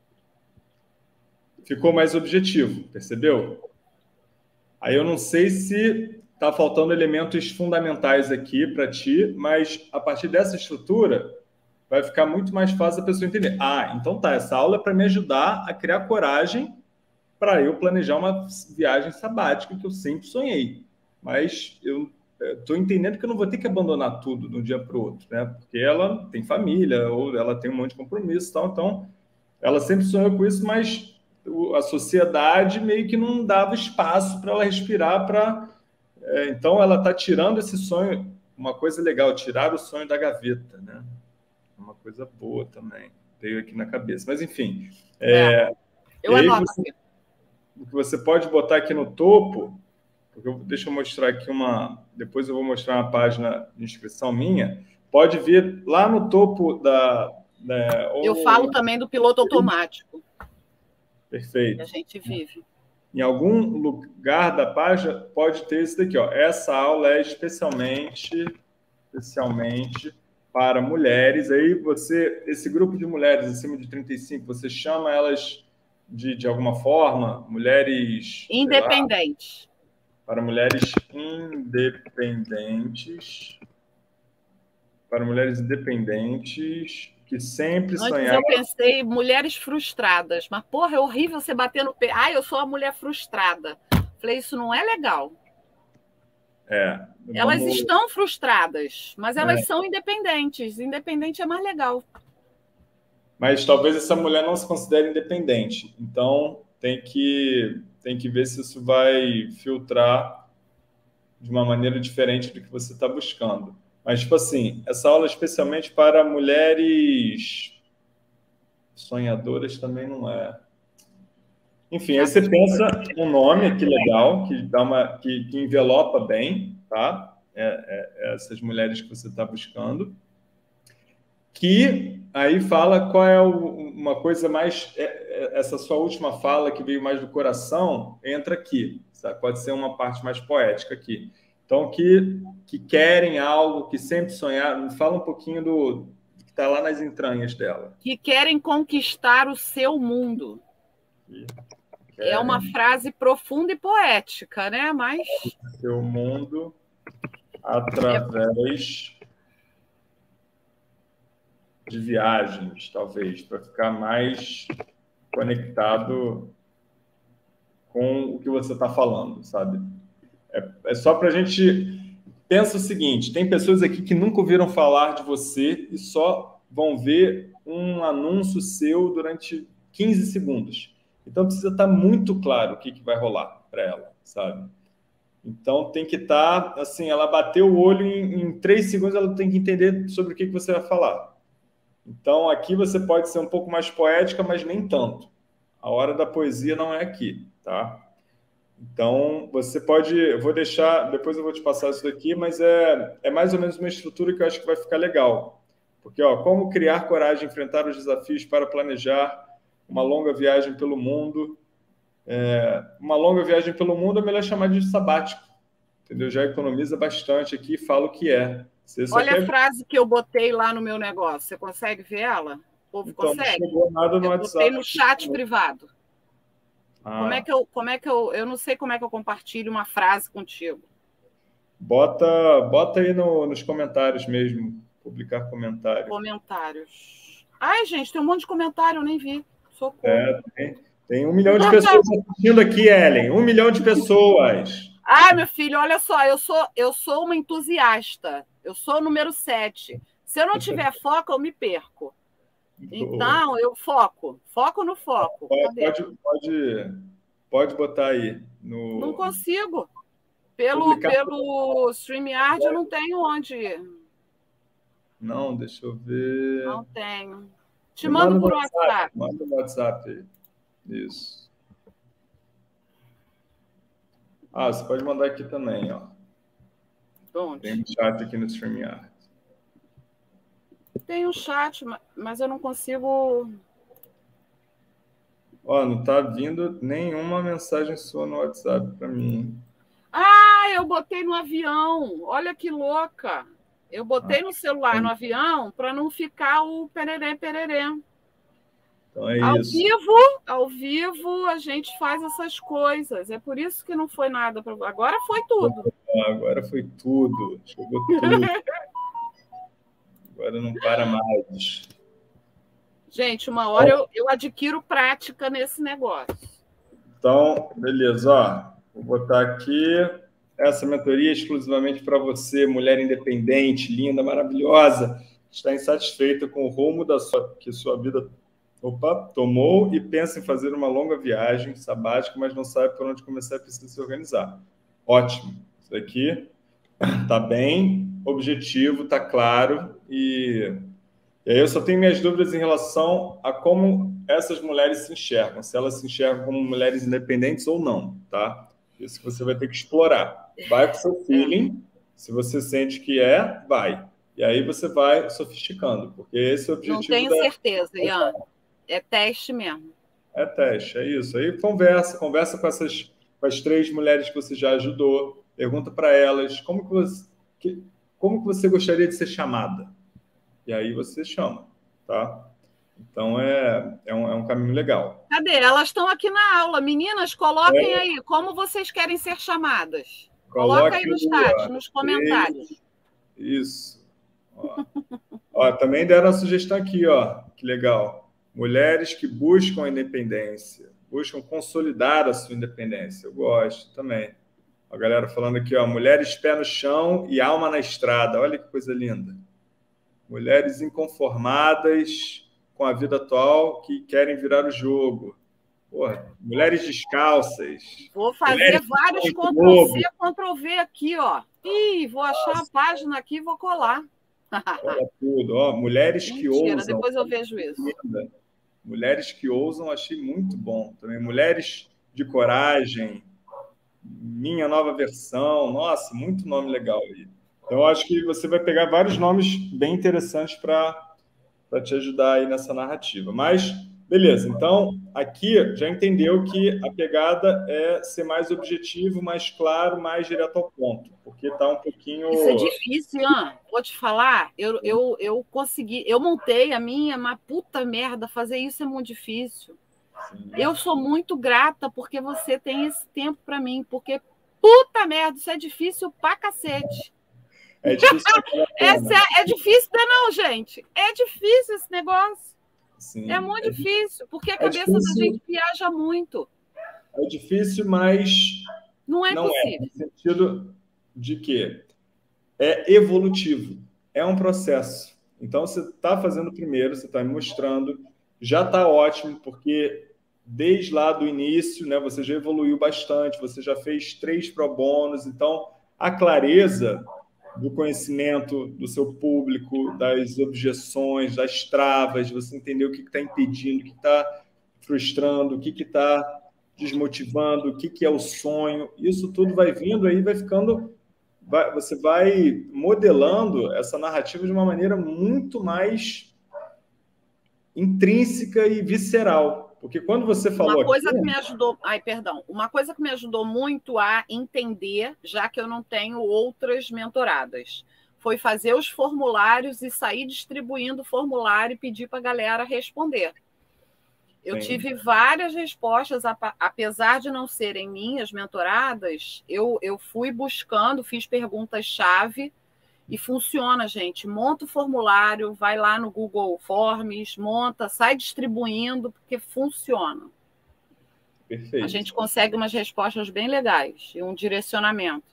Ficou mais objetivo, percebeu? Aí eu não sei se está faltando elementos fundamentais aqui para ti, mas a partir dessa estrutura vai ficar muito mais fácil a pessoa entender. Ah, então tá, essa aula é para me ajudar a criar coragem para eu planejar uma viagem sabática que eu sempre sonhei. Mas eu estou entendendo que eu não vou ter que abandonar tudo de um dia para o outro, né? Porque ela tem família, ou ela tem um monte de compromisso e tal, então ela sempre sonhou com isso, mas a sociedade meio que não dava espaço para ela respirar. Pra... É, então, ela está tirando esse sonho. Uma coisa legal, tirar o sonho da gaveta, né? Uma coisa boa também. Veio aqui na cabeça. Mas, enfim. É,
é, eu anoto.
Você, o que você pode botar aqui no topo, porque eu, deixa eu mostrar aqui uma... Depois eu vou mostrar uma página de inscrição minha. Pode vir lá no topo da... da
eu ou... falo também do piloto automático.
Perfeito.
Que a gente vive.
Em algum lugar da página pode ter isso daqui, ó. Essa aula é especialmente, especialmente para mulheres. Aí você, esse grupo de mulheres acima de trinta e cinco, você chama elas de, de alguma forma, mulheres...
Independentes.
Lá, para mulheres independentes. Para mulheres independentes... que sempre
Antes
sonharam...
eu pensei mulheres frustradas, mas, porra, é horrível você bater no pé. Ah, eu sou uma mulher frustrada. Falei, isso não é legal.
É,
Elas
vamos...
estão frustradas, mas elas
é.
são independentes. Independente é mais legal.
Mas talvez essa mulher não se considere independente. Então, tem que, tem que ver se isso vai filtrar de uma maneira diferente do que você está buscando. Mas, tipo assim, essa aula é especialmente para mulheres sonhadoras também não é. Enfim, aí você pensa um nome que legal, que dá uma, que, que envelopa bem, tá? É, é, é essas mulheres que você está buscando. Que aí fala qual é o, uma coisa mais... É, é, essa sua última fala, que veio mais do coração, entra aqui. Sabe? Pode ser uma parte mais poética aqui. Então, que, que querem algo, que sempre sonharam. Fala um pouquinho do que está lá nas entranhas dela.
Que querem conquistar o seu mundo. É uma frase profunda e poética, né? Mas...
seu mundo através... É... de viagens, talvez, para ficar mais conectado com o que você está falando, sabe? É, é só para a gente... Pensa o seguinte, tem pessoas aqui que nunca ouviram falar de você e só vão ver um anúncio seu durante quinze segundos. Então, precisa estar muito claro o que, que vai rolar para ela, sabe? Então, tem que estar, assim, ela bateu o olho em, em três segundos, ela tem que entender sobre o que, que você vai falar. Então, aqui você pode ser um pouco mais poética, mas nem tanto. A hora da poesia não é aqui, tá? Então, você pode... Eu vou deixar... Depois eu vou te passar isso daqui, mas é, é mais ou menos uma estrutura que eu acho que vai ficar legal. Porque, ó, como criar coragem, enfrentar os desafios para planejar uma longa viagem pelo mundo. É, uma longa viagem pelo mundo é melhor chamar de sabático. Entendeu? Já economiza bastante aqui e fala o que é.
Olha
quer...
a frase que eu botei lá no meu negócio. Você consegue ver ela? O povo
então,
consegue?
Não chegou nada no
eu
WhatsApp.
Botei no chat privado.
Ah.
Como é que eu, como é que eu, eu não sei como é que eu compartilho uma frase contigo.
Bota, bota aí no, nos comentários mesmo, publicar comentário.
Comentários. Ai, gente, tem um monte de comentário, eu nem vi. Socorro.
É, tem, tem um milhão de pessoas assistindo aqui, Ellen. Um milhão de pessoas.
Ai, meu filho, olha só, eu sou, eu sou uma entusiasta. Eu sou o número sete. Se eu não tiver foco, eu me perco. Então, eu foco. Foco no foco.
Pode, pode, pode botar aí. No...
Não consigo. Pelo, pelo StreamYard, eu não tenho onde ir.
Não, deixa eu ver.
Não tenho. Te mando, mando por WhatsApp. WhatsApp.
Manda no WhatsApp aí. Isso. Ah, você pode mandar aqui também, ó.
Onde?
Tem um chat aqui no StreamYard.
Tem um chat, mas eu não consigo...
Ó, não tá vindo nenhuma mensagem sua no WhatsApp para mim.
Ah, eu botei no avião. Olha que louca. Eu botei ah, no celular no avião para não ficar o pererê, pererê.
Então é
ao
isso.
Vivo, ao vivo, a gente faz essas coisas. É por isso que não foi nada. Pra... Agora foi tudo.
Agora foi tudo. Chegou tudo. Agora não para mais.
Gente, uma hora eu, eu adquiro prática nesse negócio.
Então, beleza. Ó, vou botar aqui essa mentoria exclusivamente para você, mulher independente, linda, maravilhosa, está insatisfeita com o rumo da sua, que sua vida opa, tomou e pensa em fazer uma longa viagem sabática, mas não sabe por onde começar e precisa se organizar. Ótimo. Isso aqui está bem, objetivo, está claro e... E aí eu só tenho minhas dúvidas em relação a como essas mulheres se enxergam, se elas se enxergam como mulheres independentes ou não, tá? Isso que você vai ter que explorar. Vai com o seu feeling, se você sente que é, vai. E aí você vai sofisticando, porque esse é o objetivo.
Não tenho da... certeza, Ian. É teste mesmo.
É teste, é isso. Aí conversa, conversa com essas com as três mulheres que você já ajudou, pergunta para elas como que você, que, como que você gostaria de ser chamada. E aí você chama, tá? Então, é, é, um, é um caminho legal.
Cadê? Elas estão aqui na aula. Meninas, coloquem é. aí como vocês querem ser chamadas. Coloca, Coloca aí no chat, ó, nos comentários.
Isso. Ó. Ó, também deram a sugestão aqui, ó. Que legal. Mulheres que buscam a independência, buscam consolidar a sua independência. Eu gosto também. A galera falando aqui, ó, mulheres pé no chão e alma na estrada. Olha que coisa linda. Mulheres inconformadas com a vida atual que querem virar o jogo. Porra, mulheres descalças.
Vou fazer vários Ctrl-C, Ctrl-V aqui, ó. Ih, vou achar Nossa. a página aqui e vou colar.
Olha tudo, ó. Mulheres Mentira, que ousam.
Depois eu vejo isso.
Mulheres que ousam, achei muito bom também. Mulheres de coragem. Minha nova versão. Nossa, muito nome legal aí. Então, eu acho que você vai pegar vários nomes bem interessantes para te ajudar aí nessa narrativa. Mas, beleza. Então, aqui já entendeu que a pegada é ser mais objetivo, mais claro, mais direto ao ponto. Porque está um pouquinho...
Isso é difícil, Ian. Vou te falar. Eu, eu, eu consegui... Eu montei a minha, mas puta merda, fazer isso é muito difícil. Sim. Eu sou muito grata porque você tem esse tempo para mim. Porque, puta merda, isso é difícil pra cacete.
É difícil.
Essa é, é difícil, não, gente. É difícil esse negócio.
Sim,
é muito
é
difícil, porque a
é
cabeça
difícil,
da gente viaja muito.
É difícil, mas
não é
não
possível.
É, no sentido de que é evolutivo, é um processo. Então, você está fazendo primeiro, você está me mostrando, já está ótimo, porque desde lá do início, né, você já evoluiu bastante, você já fez três pro bonos, então a clareza do conhecimento do seu público, das objeções, das travas, você entender o que está impedindo, o que está frustrando, o que está desmotivando, o que, que é o sonho. Isso tudo vai vindo aí, vai ficando... Vai, você vai modelando essa narrativa de uma maneira muito mais intrínseca e visceral. Porque quando você falou
uma coisa
aqui...
que me ajudou, ai, perdão, uma coisa que me ajudou muito a entender, já que eu não tenho outras mentoradas, foi fazer os formulários e sair distribuindo o formulário e pedir para a galera responder. Eu Sim. tive várias respostas, apesar de não serem minhas mentoradas, eu, eu fui buscando, fiz perguntas-chave e funciona, gente. Monta o formulário, vai lá no Google Forms, monta, sai distribuindo, porque funciona.
Perfeito.
A gente consegue umas respostas bem legais e um direcionamento.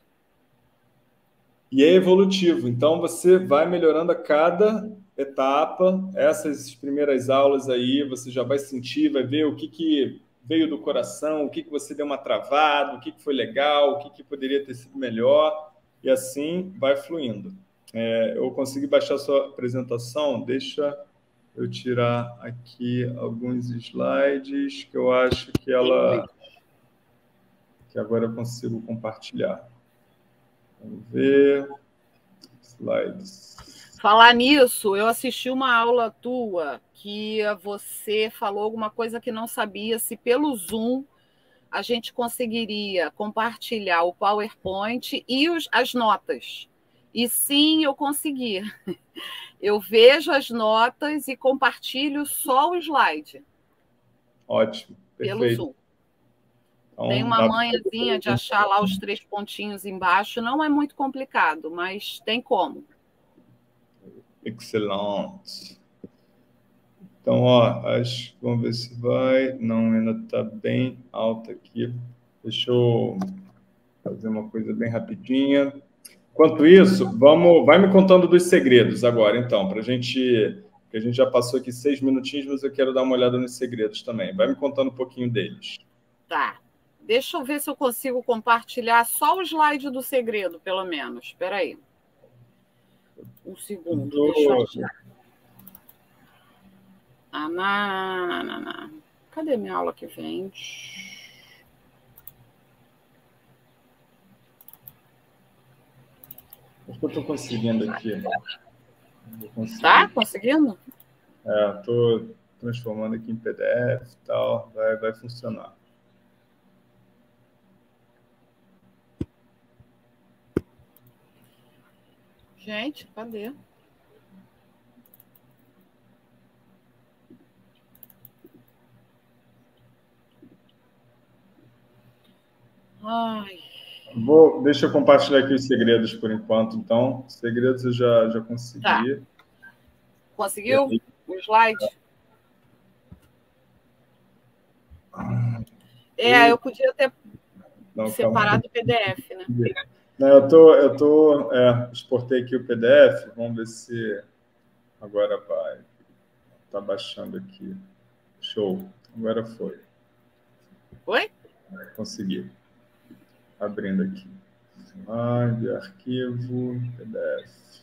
E é evolutivo, então você vai melhorando a cada etapa. Essas primeiras aulas aí, você já vai sentir, vai ver o que, que veio do coração, o que, que você deu uma travada, o que, que foi legal, o que, que poderia ter sido melhor, e assim vai fluindo. É, eu consegui baixar a sua apresentação, deixa eu tirar aqui alguns slides que eu acho que ela... que agora eu consigo compartilhar. Vamos ver. Slides.
Falar nisso, eu assisti uma aula tua que você falou alguma coisa que não sabia se pelo Zoom a gente conseguiria compartilhar o PowerPoint e os, as notas. E sim, eu consegui. Eu vejo as notas e compartilho só o slide.
Ótimo, perfeito.
Pelo Zoom. Então, tem uma manhãzinha de achar lá os três pontinhos embaixo. Não é muito complicado, mas tem como.
Excelente. Então, ó, acho, vamos ver se vai. Não, ainda está bem alta aqui. Deixa eu fazer uma coisa bem rapidinha. Enquanto isso, vamos, vai me contando dos segredos agora, então, para a gente... que a gente já passou aqui seis minutinhos, mas eu quero dar uma olhada nos segredos também. Vai me contando um pouquinho deles.
Tá. Deixa eu ver se eu consigo compartilhar só o slide do segredo, pelo menos. Espera aí. Um segundo. Do... Deixa eu achar. Ah, não, não, não. Cadê minha aula que vem?
Acho que eu estou conseguindo aqui.
Tá conseguindo?
É, estou transformando aqui em P D F e tal. Vai, vai funcionar.
Gente, cadê? Ai.
Vou, deixa eu compartilhar aqui os segredos por enquanto, então. Segredos eu já, já consegui.
Tá. Conseguiu aí, o slide?
Ah,
é, eu... eu podia ter...
Então,
separado do P D F, né?
Não, eu tô, eu tô, é, exportei aqui o P D F, vamos ver se agora vai. Tá baixando aqui. Show. Agora foi.
Oi?
Consegui. Abrindo aqui. Ah, de arquivo, P D F.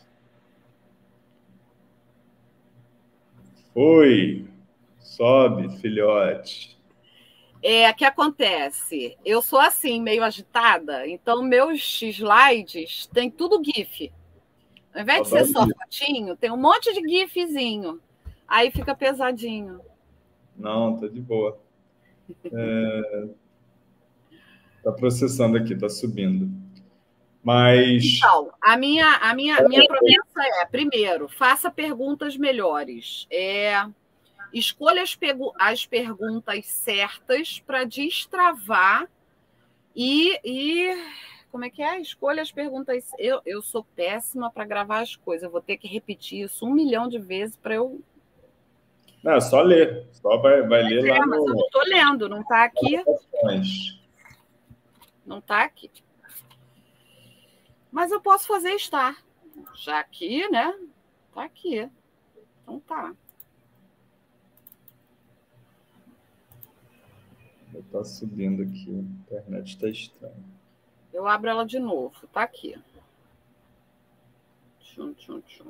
Oi. Sobe, filhote.
É, o que acontece? Eu sou assim, meio agitada, então meus slides tem tudo GIF. Ao invés de ser só fotinho, tem um monte de GIFzinho. Aí fica pesadinho.
Não, tá de boa. É... Tá processando aqui, tá subindo. Mas...
Então, a minha, a minha, minha promessa é, primeiro, faça perguntas melhores. É... Escolha as, as perguntas certas para destravar e, e. Como é que é? Escolha as perguntas. Eu, eu sou péssima para gravar as coisas. Eu vou ter que repetir isso um milhão de vezes para eu.
Não, é só ler. Só vai, vai ler
é,
lá
mas
no...
eu não estou lendo, não está aqui. Não está aqui. Mas eu posso fazer estar. Já aqui, né? Está aqui. Então tá.
Está subindo aqui. A internet está estranha.
Eu abro ela de novo. Está aqui. Tchum, tchum, tchum.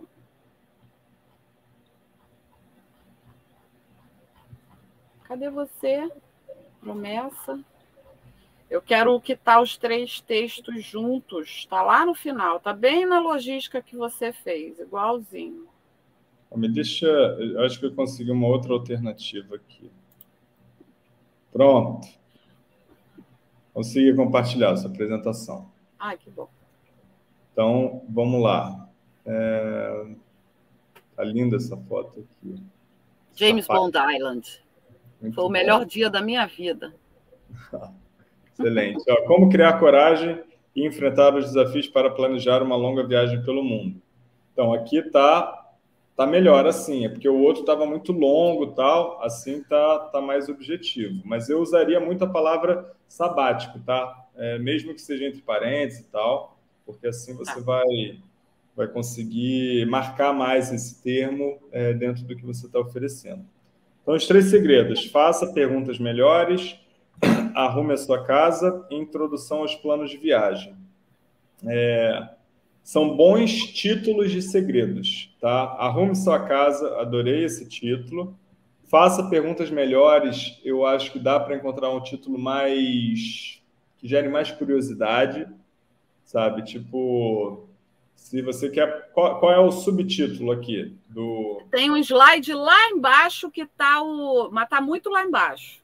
Cadê você? Promessa. Eu quero quitar os três textos juntos. Está lá no final. Está bem na logística que você fez. Igualzinho.
Me deixa... Eu acho que eu consegui uma outra alternativa aqui. Pronto. Consegui compartilhar essa apresentação.
Ai, que bom.
Então, vamos lá. É... Tá linda essa foto aqui.
James Bond Island. Muito Foi bom. O melhor dia da minha vida.
Excelente. Ó, como criar coragem e enfrentar os desafios para planejar uma longa viagem pelo mundo. Então, aqui tá, tá melhor assim, é porque o outro estava muito longo e tal, assim tá, tá mais objetivo. Mas eu usaria muito a palavra sabático, tá? É, mesmo que seja entre parênteses e tal, porque assim você vai, vai conseguir marcar mais esse termo é, dentro do que você está oferecendo. Então, os três segredos. Faça perguntas melhores, arrume a sua casa e introdução aos planos de viagem. É, são bons títulos de segredos, tá? Arrume sua casa, adorei esse título. Faça perguntas melhores, eu acho que dá para encontrar um título mais... que gere mais curiosidade, sabe? Tipo, se você quer... Qual, qual é o subtítulo aqui? Do...
Tem um slide lá embaixo que está o... Mas está muito lá embaixo.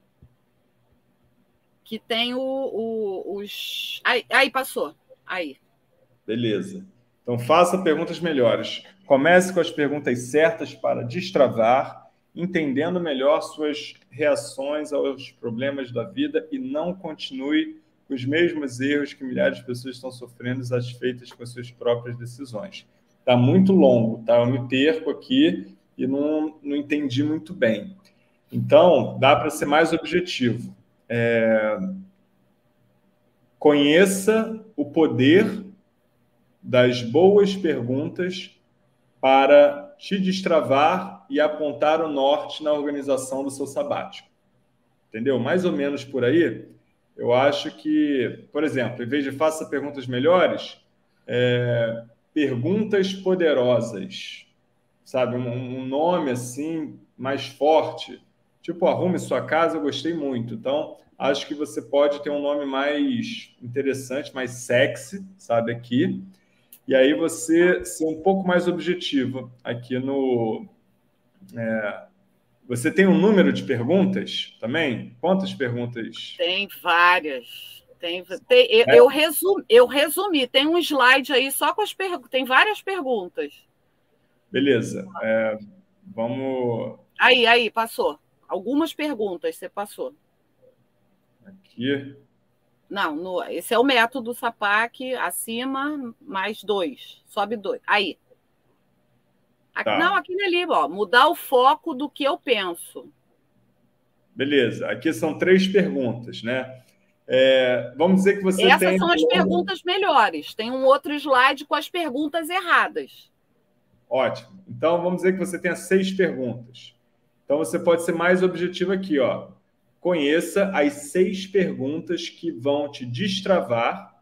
Que tem o, o, os... Aí, aí, passou. Aí.
Beleza. Então, faça perguntas melhores. Comece com as perguntas certas para destravar, entendendo melhor suas reações aos problemas da vida e não continue com os mesmos erros que milhares de pessoas estão sofrendo insatisfeitas com as suas próprias decisões. Está muito longo, tá? Eu me perco aqui e não, não entendi muito bem. Então, dá para ser mais objetivo. É... Conheça o poder das boas perguntas para te destravar e apontar o norte na organização do seu sabático. Entendeu? Mais ou menos por aí, eu acho que, por exemplo, em vez de faça perguntas melhores, é, perguntas poderosas, sabe? Um, um nome assim mais forte, tipo Arrume Sua Casa, eu gostei muito. Então, acho que você pode ter um nome mais interessante, mais sexy, sabe, aqui. E aí você ser um pouco mais objetivo aqui no... É, você tem um número de perguntas também? Quantas perguntas?
Tem várias. Tem, tem, eu, é? eu, resumi, eu resumi. Tem um slide aí só com as perguntas. Tem várias perguntas.
Beleza. É, vamos...
Aí, aí, passou. Algumas perguntas você passou.
Aqui...
Não, no, esse é o método S A P A C, acima, mais dois. Sobe dois. Aí. Aqui, tá. Não, aquele ali, ó. Mudar o foco do que eu penso.
Beleza. Aqui são três perguntas, né? É, vamos dizer que você
Essas
tem...
são as perguntas melhores. Tem um outro slide com as perguntas erradas.
Ótimo. Então, vamos dizer que você tenha seis perguntas. Então, você pode ser mais objetivo aqui, ó. Conheça as seis perguntas que vão te destravar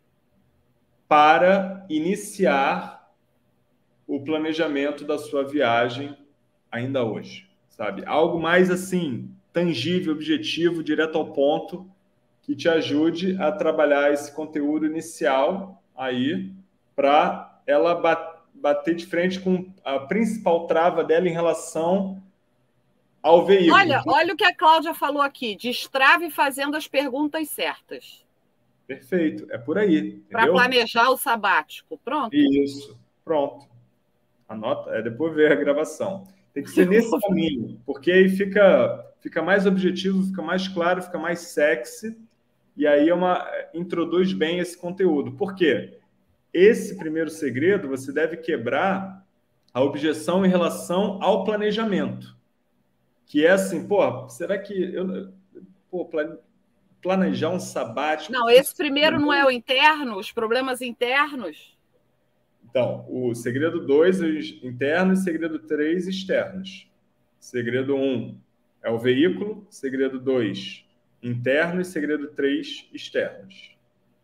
para iniciar o planejamento da sua viagem ainda hoje, sabe? Algo mais assim, tangível, objetivo, direto ao ponto, que te ajude a trabalhar esse conteúdo inicial aí para ela bater de frente com a principal trava dela em relação ao veículo.
Olha, olha o que a Cláudia falou aqui, destrave fazendo as perguntas certas.
Perfeito, é por aí.
Para planejar o sabático, pronto?
Isso, pronto. Anota, é, depois ver a gravação. Tem que ser nesse caminho, porque aí fica, fica mais objetivo, fica mais claro, fica mais sexy, e aí é uma, introduz bem esse conteúdo. Por quê? Esse primeiro segredo, você deve quebrar a objeção em relação ao planejamento. Que é assim, pô, será que eu... Pô, planejar um sabático...
Não, esse primeiro não é o interno, os problemas internos?
Então, o segredo dois, internos, e segredo três, externos. Segredo um é o veículo, segredo dois, interno, e segredo três, externos.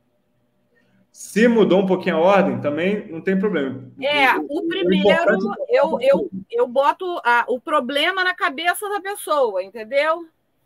Se mudou um pouquinho a ordem, também não tem problema.
É, o, o primeiro, o eu, eu, eu boto a, o problema na cabeça da pessoa, entendeu?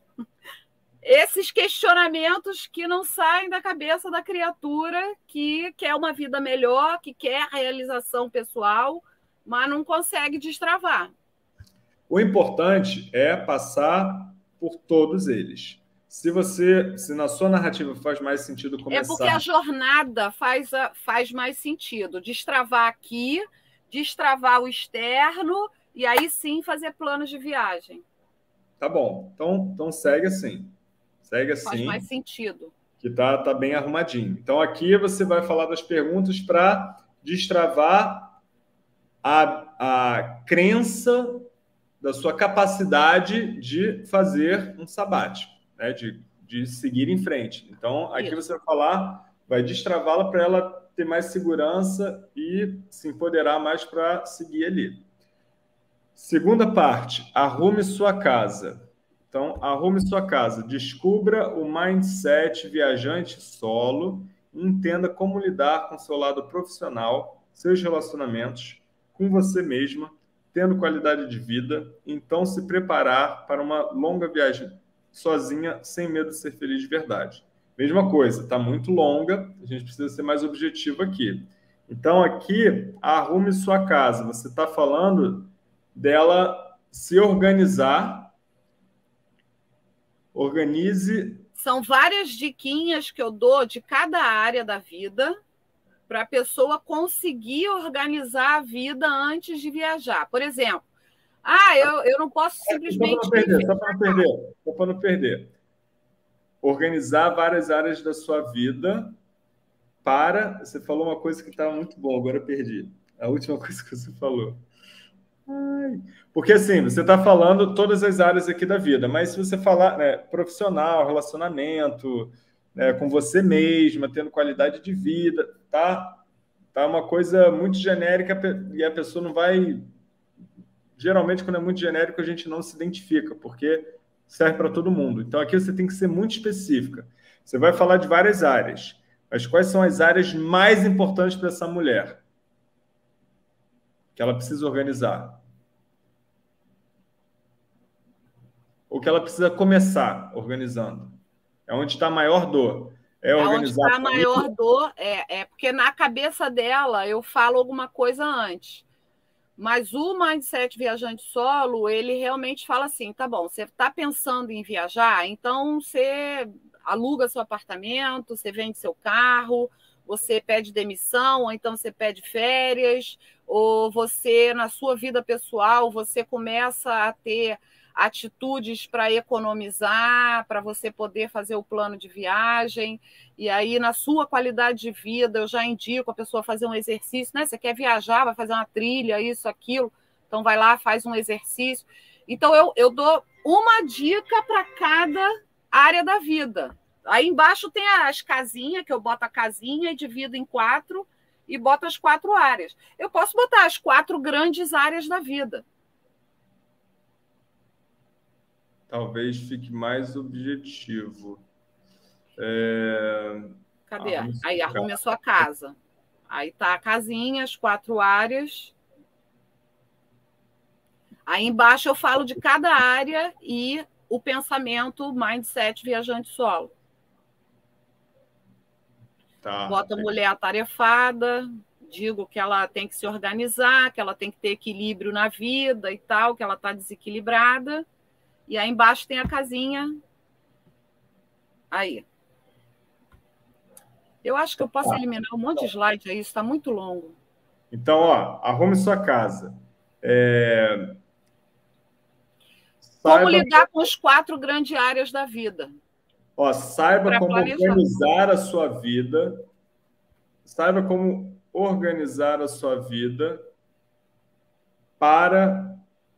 Esses questionamentos que não saem da cabeça da criatura que quer uma vida melhor, que quer realização pessoal, mas não consegue destravar.
O importante é passar por todos eles. Se você, se na sua narrativa faz mais sentido começar...
É porque a jornada faz, a, faz mais sentido. Destravar aqui, destravar o externo e aí sim fazer planos de viagem.
Tá bom. Então, então segue assim. Segue assim.
Faz mais sentido.
Que tá, tá bem arrumadinho. Então, aqui você vai falar das perguntas para destravar a, a crença da sua capacidade de fazer um sabático, né? de, de seguir em frente. Então, aqui Isso. Você vai falar, vai destravá-la para ela ter mais segurança e se empoderar mais para seguir ali. Segunda parte, arrume sua casa. Então, arrume sua casa, descubra o mindset viajante solo e entenda como lidar com seu lado profissional, seus relacionamentos, com você mesma, tendo qualidade de vida, então se preparar para uma longa viagem sozinha, sem medo de ser feliz de verdade. Mesma coisa, está muito longa, a gente precisa ser mais objetivo aqui. Então, aqui, arrume sua casa. Você está falando dela se organizar. Organize.
São várias diquinhas que eu dou de cada área da vida para a pessoa conseguir organizar a vida antes de viajar. Por exemplo, ah, eu, eu não posso simplesmente...
Só para não perder, só para não perder, só para não perder. Organizar várias áreas da sua vida para... Você falou uma coisa que estava muito bom, agora eu perdi. A última coisa que você falou. Ai. Porque assim, você está falando todas as áreas aqui da vida, mas se você falar né, profissional, relacionamento, né, com você mesma, tendo qualidade de vida, tá, tá uma coisa muito genérica e a pessoa não vai... Geralmente, quando é muito genérico, a gente não se identifica, porque serve para todo mundo. Então, aqui você tem que ser muito específica. Você vai falar de várias áreas, mas quais são as áreas mais importantes para essa mulher? Que ela precisa organizar. Ou que ela precisa começar organizando. É onde está a maior dor. É organizar.
É onde está a maior dor, é, é porque na cabeça dela eu falo alguma coisa antes. Mas o Mindset Viajante Solo, ele realmente fala assim, tá bom, você está pensando em viajar, então você aluga seu apartamento, você vende seu carro, você pede demissão, ou então você pede férias, ou você, na sua vida pessoal, você começa a ter atitudes para economizar, para você poder fazer o plano de viagem, e aí na sua qualidade de vida eu já indico a pessoa fazer um exercício, né? Você quer viajar, vai fazer uma trilha, isso, aquilo, então vai lá, faz um exercício. Então eu, eu dou uma dica para cada área da vida. Aí embaixo tem as casinhas, que eu boto a casinha e divido em quatro e boto as quatro áreas. Eu posso botar as quatro grandes áreas da vida.
Talvez fique mais objetivo. É...
Cadê?
Arrume
Aí
sua
arrume a
casa.
sua casa. Aí tá a casinha, as quatro áreas. Aí embaixo eu falo de cada área e o pensamento, mindset, viajante solo.
Tá.
Bota a mulher atarefada, digo que ela tem que se organizar, que ela tem que ter equilíbrio na vida e tal, que ela está desequilibrada. E aí embaixo tem a casinha. Aí. Eu acho que eu posso eliminar um monte de slide aí, isso está muito longo.
Então, ó, arrume sua casa. É...
Como
Saiba,
lidar com as quatro grandes áreas da vida?
ó, saiba
Para
como
planejar.
organizar a sua vida. Saiba como organizar a sua vida para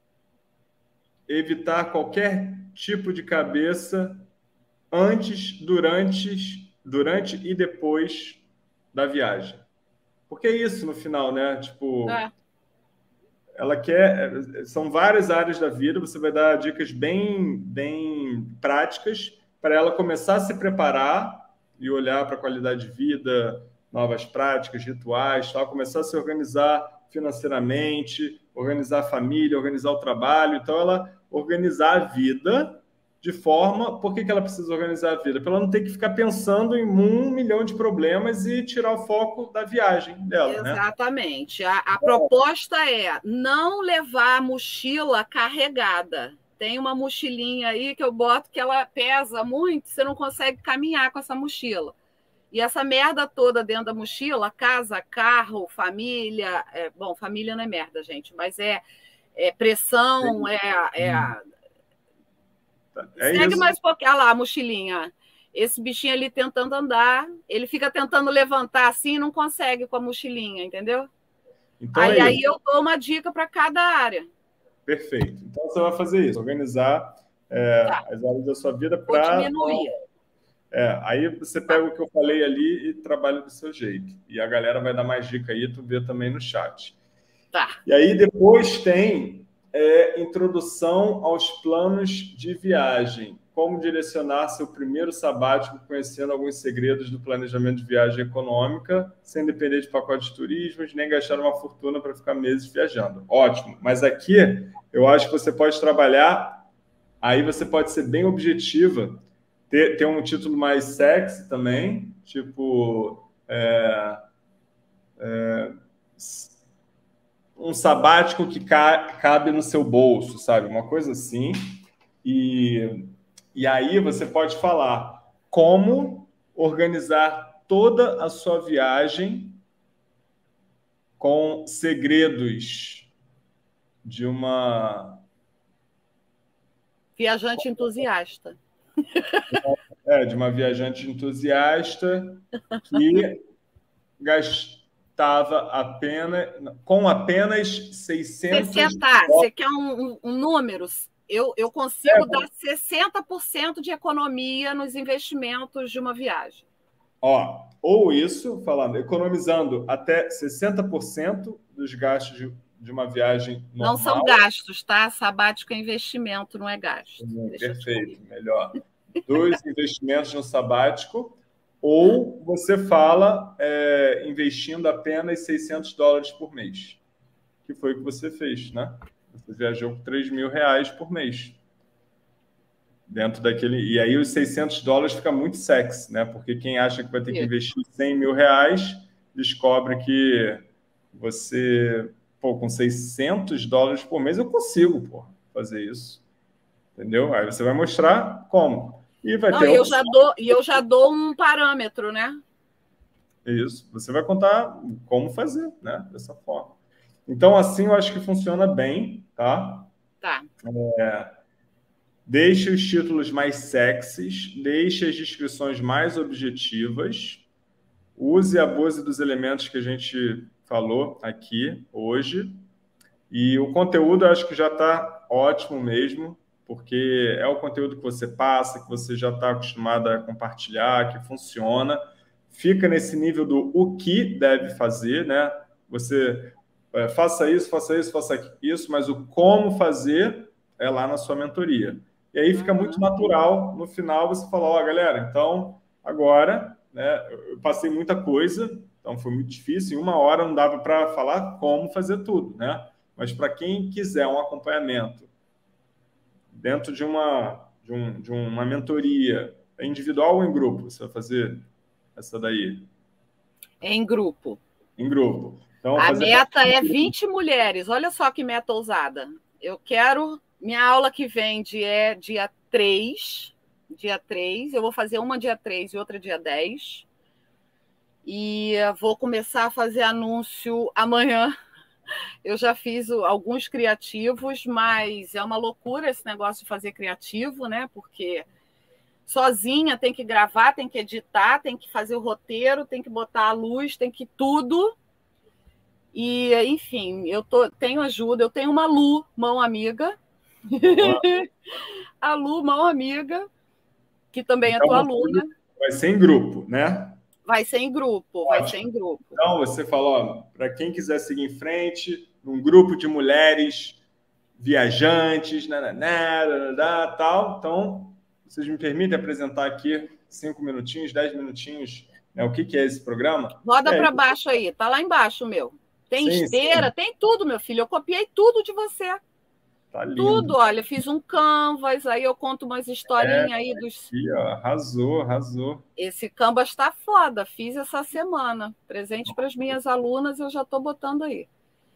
evitar qualquer tipo de cabeça antes, durante, durante e depois da viagem. Porque é isso no final, né? Tipo,
É.
ela quer. São várias áreas da vida, você vai dar dicas bem, bem práticas para ela começar a se preparar e olhar para a qualidade de vida, novas práticas, rituais, tal, começar a se organizar financeiramente, organizar a família, organizar o trabalho. Então, ela organizar a vida de forma... Por que que ela precisa organizar a vida? Para ela não ter que ficar pensando em um milhão de problemas e tirar o foco da viagem dela, né?
Exatamente. A, a proposta é não levar a mochila carregada. Tem uma mochilinha aí que eu boto que ela pesa muito, você não consegue caminhar com essa mochila. E essa merda toda dentro da mochila, casa, carro, família... É, bom, família não é merda, gente, mas é, é pressão, é... é
É
Segue
isso.
mais um pouquinho. Olha lá a mochilinha. Esse bichinho ali tentando andar, ele fica tentando levantar assim e não consegue com a mochilinha, entendeu?
Então
aí,
é
aí
isso.
eu dou uma dica para cada área.
Perfeito. Então você vai fazer isso, organizar é,
Tá.
as áreas da sua vida
Vou
para.
diminuir.
É, aí você pega o que eu falei ali e trabalha do seu jeito. E a galera vai dar mais dica aí, tu vê também no chat.
Tá.
E aí depois tem é, introdução aos planos de viagem. Como direcionar seu primeiro sabático conhecendo alguns segredos do planejamento de viagem econômica, sem depender de pacotes de turismo, nem gastar uma fortuna para ficar meses viajando. Ótimo. Mas aqui eu acho que você pode trabalhar, aí você pode ser bem objetiva, ter, ter um título mais sexy também, tipo... É, é, um sabático que ca cabe no seu bolso, sabe? Uma coisa assim. E, e aí você pode falar como organizar toda a sua viagem com segredos de uma...
Viajante entusiasta.
É, de uma viajante entusiasta que gastava apenas, com apenas seiscentos
sessenta, você quer um, um, um número? Eu, eu consigo
é,
dar sessenta por cento de economia nos investimentos de uma viagem.
Ó, ou isso, falando, economizando até sessenta por cento dos gastos de, de uma viagem normal.
Não são gastos, tá? Sabático é investimento, não é gasto.
Hum, perfeito, melhor. Dos investimentos no sabático, ou você fala é, investindo apenas seiscentos dólares por mês, que foi o que você fez, né? Você viajou com três mil reais por mês. Dentro daquele... E aí os seiscentos dólares fica muito sexy, né? Porque quem acha que vai ter que investir cem mil reais, descobre que você... Pô, com seiscentos dólares por mês eu consigo, pô, fazer isso. Entendeu? Aí você vai mostrar como. E vai
Não,
ter
eu já dou, e eu já dou um parâmetro, né?
Isso. Você vai contar como fazer, né? Dessa forma. Então, assim, eu acho que funciona bem, tá?
Tá.
É... Deixe os títulos mais sexys, deixe as descrições mais objetivas, use e abuse dos elementos que a gente falou aqui hoje, e o conteúdo eu acho que já está ótimo mesmo. porque é o conteúdo que você passa, que você já está acostumado a compartilhar, que funciona. Fica nesse nível do o que deve fazer, né? Você é, faça isso, faça isso, faça isso, mas o como fazer é lá na sua mentoria. E aí fica muito natural, no final você fala, ó, galera, então agora, né, eu passei muita coisa, então foi muito difícil, em uma hora não dava para falar como fazer tudo, né? Mas para quem quiser um acompanhamento dentro de uma, de, um, de uma mentoria, é individual ou em grupo? Você vai fazer essa daí?
É em grupo.
Em grupo. Então,
a
fazer
meta é vinte mulheres. Olha só que meta ousada. Eu quero... Minha aula que vem é dia três. Dia três. Eu vou fazer uma dia três e outra dia dez. E vou começar a fazer anúncio amanhã. Eu já fiz alguns criativos, mas é uma loucura esse negócio de fazer criativo, né? Porque sozinha tem que gravar, tem que editar, tem que fazer o roteiro, tem que botar a luz, tem que tudo. E, enfim, eu tô, tenho ajuda. Eu tenho uma Lu, mão amiga. A Lu, mão amiga, que também então, é tua aluna.
Vai ser em grupo, né?
Vai ser em grupo, Ótimo. vai ser em grupo.
Então, você falou, para quem quiser seguir em frente, um grupo de mulheres viajantes, nananá, nananá, tal. Então, vocês me permitem apresentar aqui cinco minutinhos, dez minutinhos, né, o que, que é esse programa?
Roda
é,
para baixo aí, tá lá embaixo, meu. Tem sim, esteira, sim. tem tudo, meu filho. Eu copiei tudo de você.
Tá lindo.
Tudo, olha, fiz um canvas, aí eu conto umas historinhas é, aí dos...
Aqui, ó, arrasou, arrasou.
Esse canvas tá foda, fiz essa semana. Presente para as minhas alunas, eu já tô botando aí.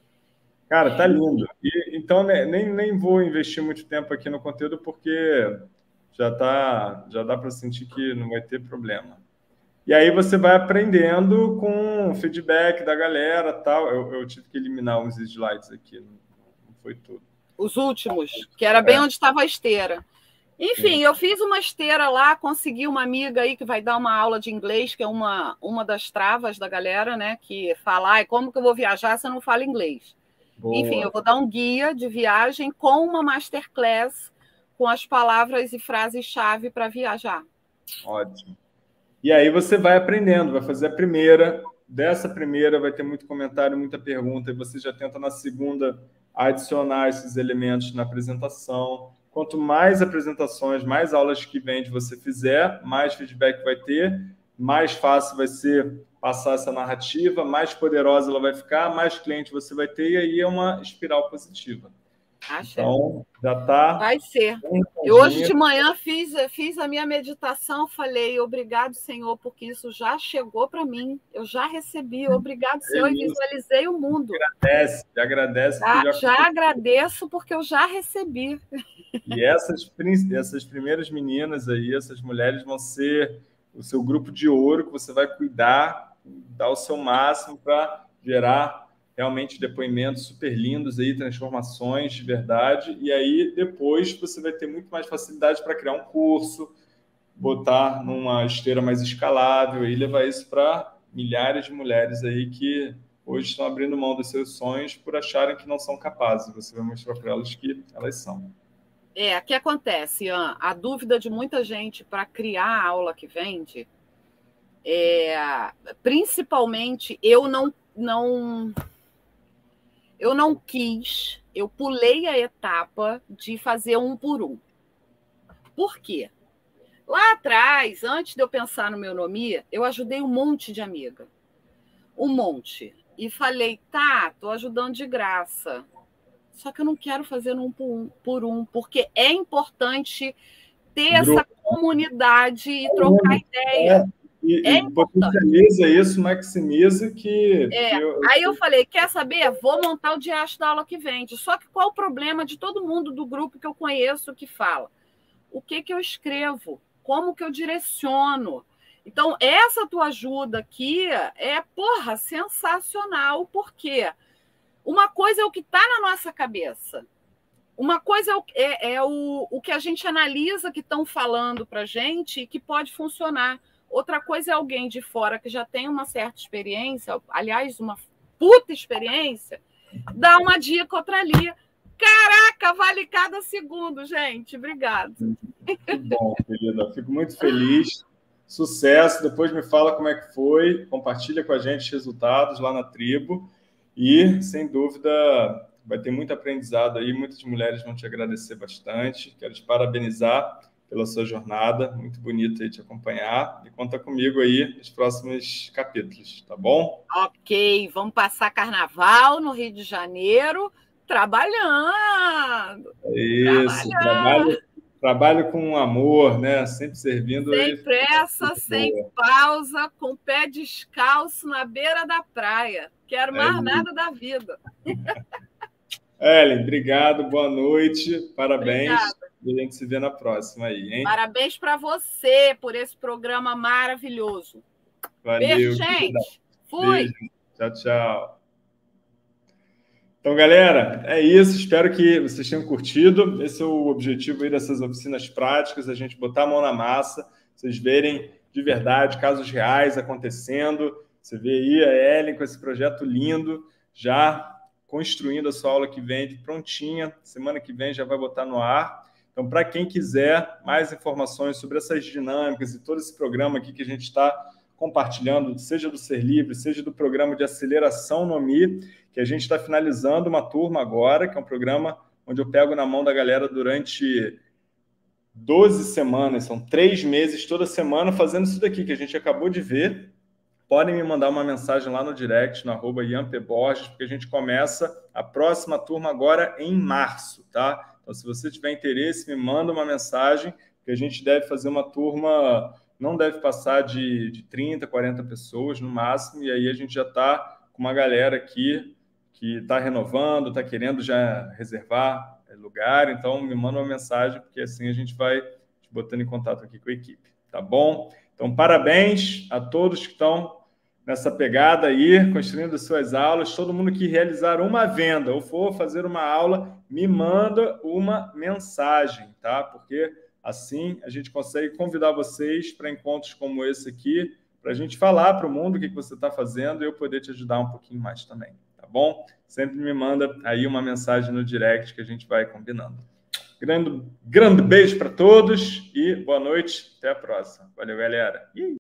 Cara, tá lindo. E, então, né, nem, nem vou investir muito tempo aqui no conteúdo, porque já, tá, já dá para sentir que não vai ter problema. E aí você vai aprendendo com o feedback da galera tal. Eu, eu tive que eliminar uns slides aqui, não, não foi tudo.
Os últimos, que era bem é. onde estava a esteira. Enfim, Sim. eu fiz uma esteira lá, consegui uma amiga aí que vai dar uma aula de inglês, que é uma, uma das travas da galera, né? Que fala, ai, como que eu vou viajar se eu não falo inglês? Boa. Enfim, eu vou dar um guia de viagem com uma masterclass com as palavras e frases-chave para viajar.
Ótimo. E aí você vai aprendendo, vai fazer a primeira, dessa primeira vai ter muito comentário, muita pergunta, e você já tenta na segunda adicionar esses elementos na apresentação. Quanto mais apresentações, mais aulas que vende você fizer, mais feedback vai ter, mais fácil vai ser passar essa narrativa, mais poderosa ela vai ficar, mais cliente você vai ter, e aí é uma espiral positiva.
Acho
então, já está...
Vai ser. Eu hoje de manhã fiz, fiz a minha meditação, falei, obrigado, Senhor, porque isso já chegou para mim, eu já recebi, obrigado, Senhor, é e visualizei o mundo.
Agradece, agradece.
Já, já... já agradeço porque eu já recebi.
E essas, essas primeiras meninas aí, essas mulheres vão ser o seu grupo de ouro, que você vai cuidar, dar o seu máximo para gerar realmente depoimentos super lindos aí, transformações de verdade, e aí depois você vai ter muito mais facilidade para criar um curso, botar numa esteira mais escalável e levar isso para milhares de mulheres aí que hoje estão abrindo mão dos seus sonhos por acharem que não são capazes. Você vai mostrar para elas que elas são.
É, o que acontece, Ian? A dúvida de muita gente para criar a aula que vende, é, principalmente eu não, não, eu não quis, eu pulei a etapa de fazer um por um. Por quê? Lá atrás, antes de eu pensar no meu nome, eu ajudei um monte de amiga. Um monte. E falei, tá, tô ajudando de graça. Só que eu não quero fazer um por um, por um porque é importante ter essa comunidade e trocar ideia.
É, e,
é
e potencializa isso, maximiza que...
É.
que eu...
Aí eu falei, quer saber? Vou montar o diacho da aula que vende. Só que qual o problema de todo mundo do grupo que eu conheço que fala? O que, que eu escrevo? Como que eu direciono? Então, essa tua ajuda aqui é, porra, sensacional, porque uma coisa é o que está na nossa cabeça, uma coisa é o, é, é o, o que a gente analisa que estão falando para a gente e que pode funcionar. Outra coisa é alguém de fora que já tem uma certa experiência, aliás, uma puta experiência, dá uma dica outra ali. Caraca, vale cada segundo, gente. Obrigada.
Que bom, querida. Fico muito feliz. Sucesso. Depois me fala como é que foi. Compartilha com a gente os resultados lá na tribo. E, sem dúvida, vai ter muito aprendizado aí. Muitas mulheres vão te agradecer bastante. Quero te parabenizar pela sua jornada. Muito bonito aí te acompanhar. E conta comigo aí nos próximos capítulos, tá bom?
Ok. Vamos passar carnaval no Rio de Janeiro trabalhando.
Isso.
Trabalhando.
Trabalho... Trabalho com amor, né? Sempre servindo.
Sem
aí.
pressa, sem pausa, com o pé descalço na beira da praia. Quero mais é nada da vida.
Ellen, obrigado, boa noite, parabéns.
Obrigada.
E a gente se vê na próxima aí, hein?
Parabéns para você por esse programa maravilhoso.
Valeu.
Beijo, gente. Fui.
Beijo. Tchau, tchau. Então, galera, é isso. Espero que vocês tenham curtido. Esse é o objetivo aí dessas oficinas práticas, a gente botar a mão na massa, vocês verem de verdade casos reais acontecendo. Você vê aí a Ellen com esse projeto lindo, já construindo a sua aula que vem prontinha. Semana que vem já vai botar no ar. Então, para quem quiser mais informações sobre essas dinâmicas e todo esse programa aqui que a gente está compartilhando, seja do Ser Livre, seja do programa de aceleração no M I, que a gente está finalizando uma turma agora, que é um programa onde eu pego na mão da galera durante doze semanas, são três meses, toda semana, fazendo isso daqui que a gente acabou de ver. Podem me mandar uma mensagem lá no direct, no arroba Ian P. Borges, porque a gente começa a próxima turma agora em março, tá? Então, se você tiver interesse, me manda uma mensagem, que a gente deve fazer uma turma... Não deve passar de, de trinta, quarenta pessoas no máximo, e aí a gente já está com uma galera aqui que está renovando, está querendo já reservar lugar, então me manda uma mensagem, porque assim a gente vai te botando em contato aqui com a equipe, tá bom? Então, parabéns a todos que estão nessa pegada aí, construindo suas aulas, todo mundo que realizar uma venda ou for fazer uma aula, me manda uma mensagem, tá? Porque... assim, a gente consegue convidar vocês para encontros como esse aqui, para a gente falar para o mundo o que você está fazendo e eu poder te ajudar um pouquinho mais também, tá bom? Sempre me manda aí uma mensagem no direct que a gente vai combinando. Grande, grande beijo para todos e boa noite. Até a próxima. Valeu, galera.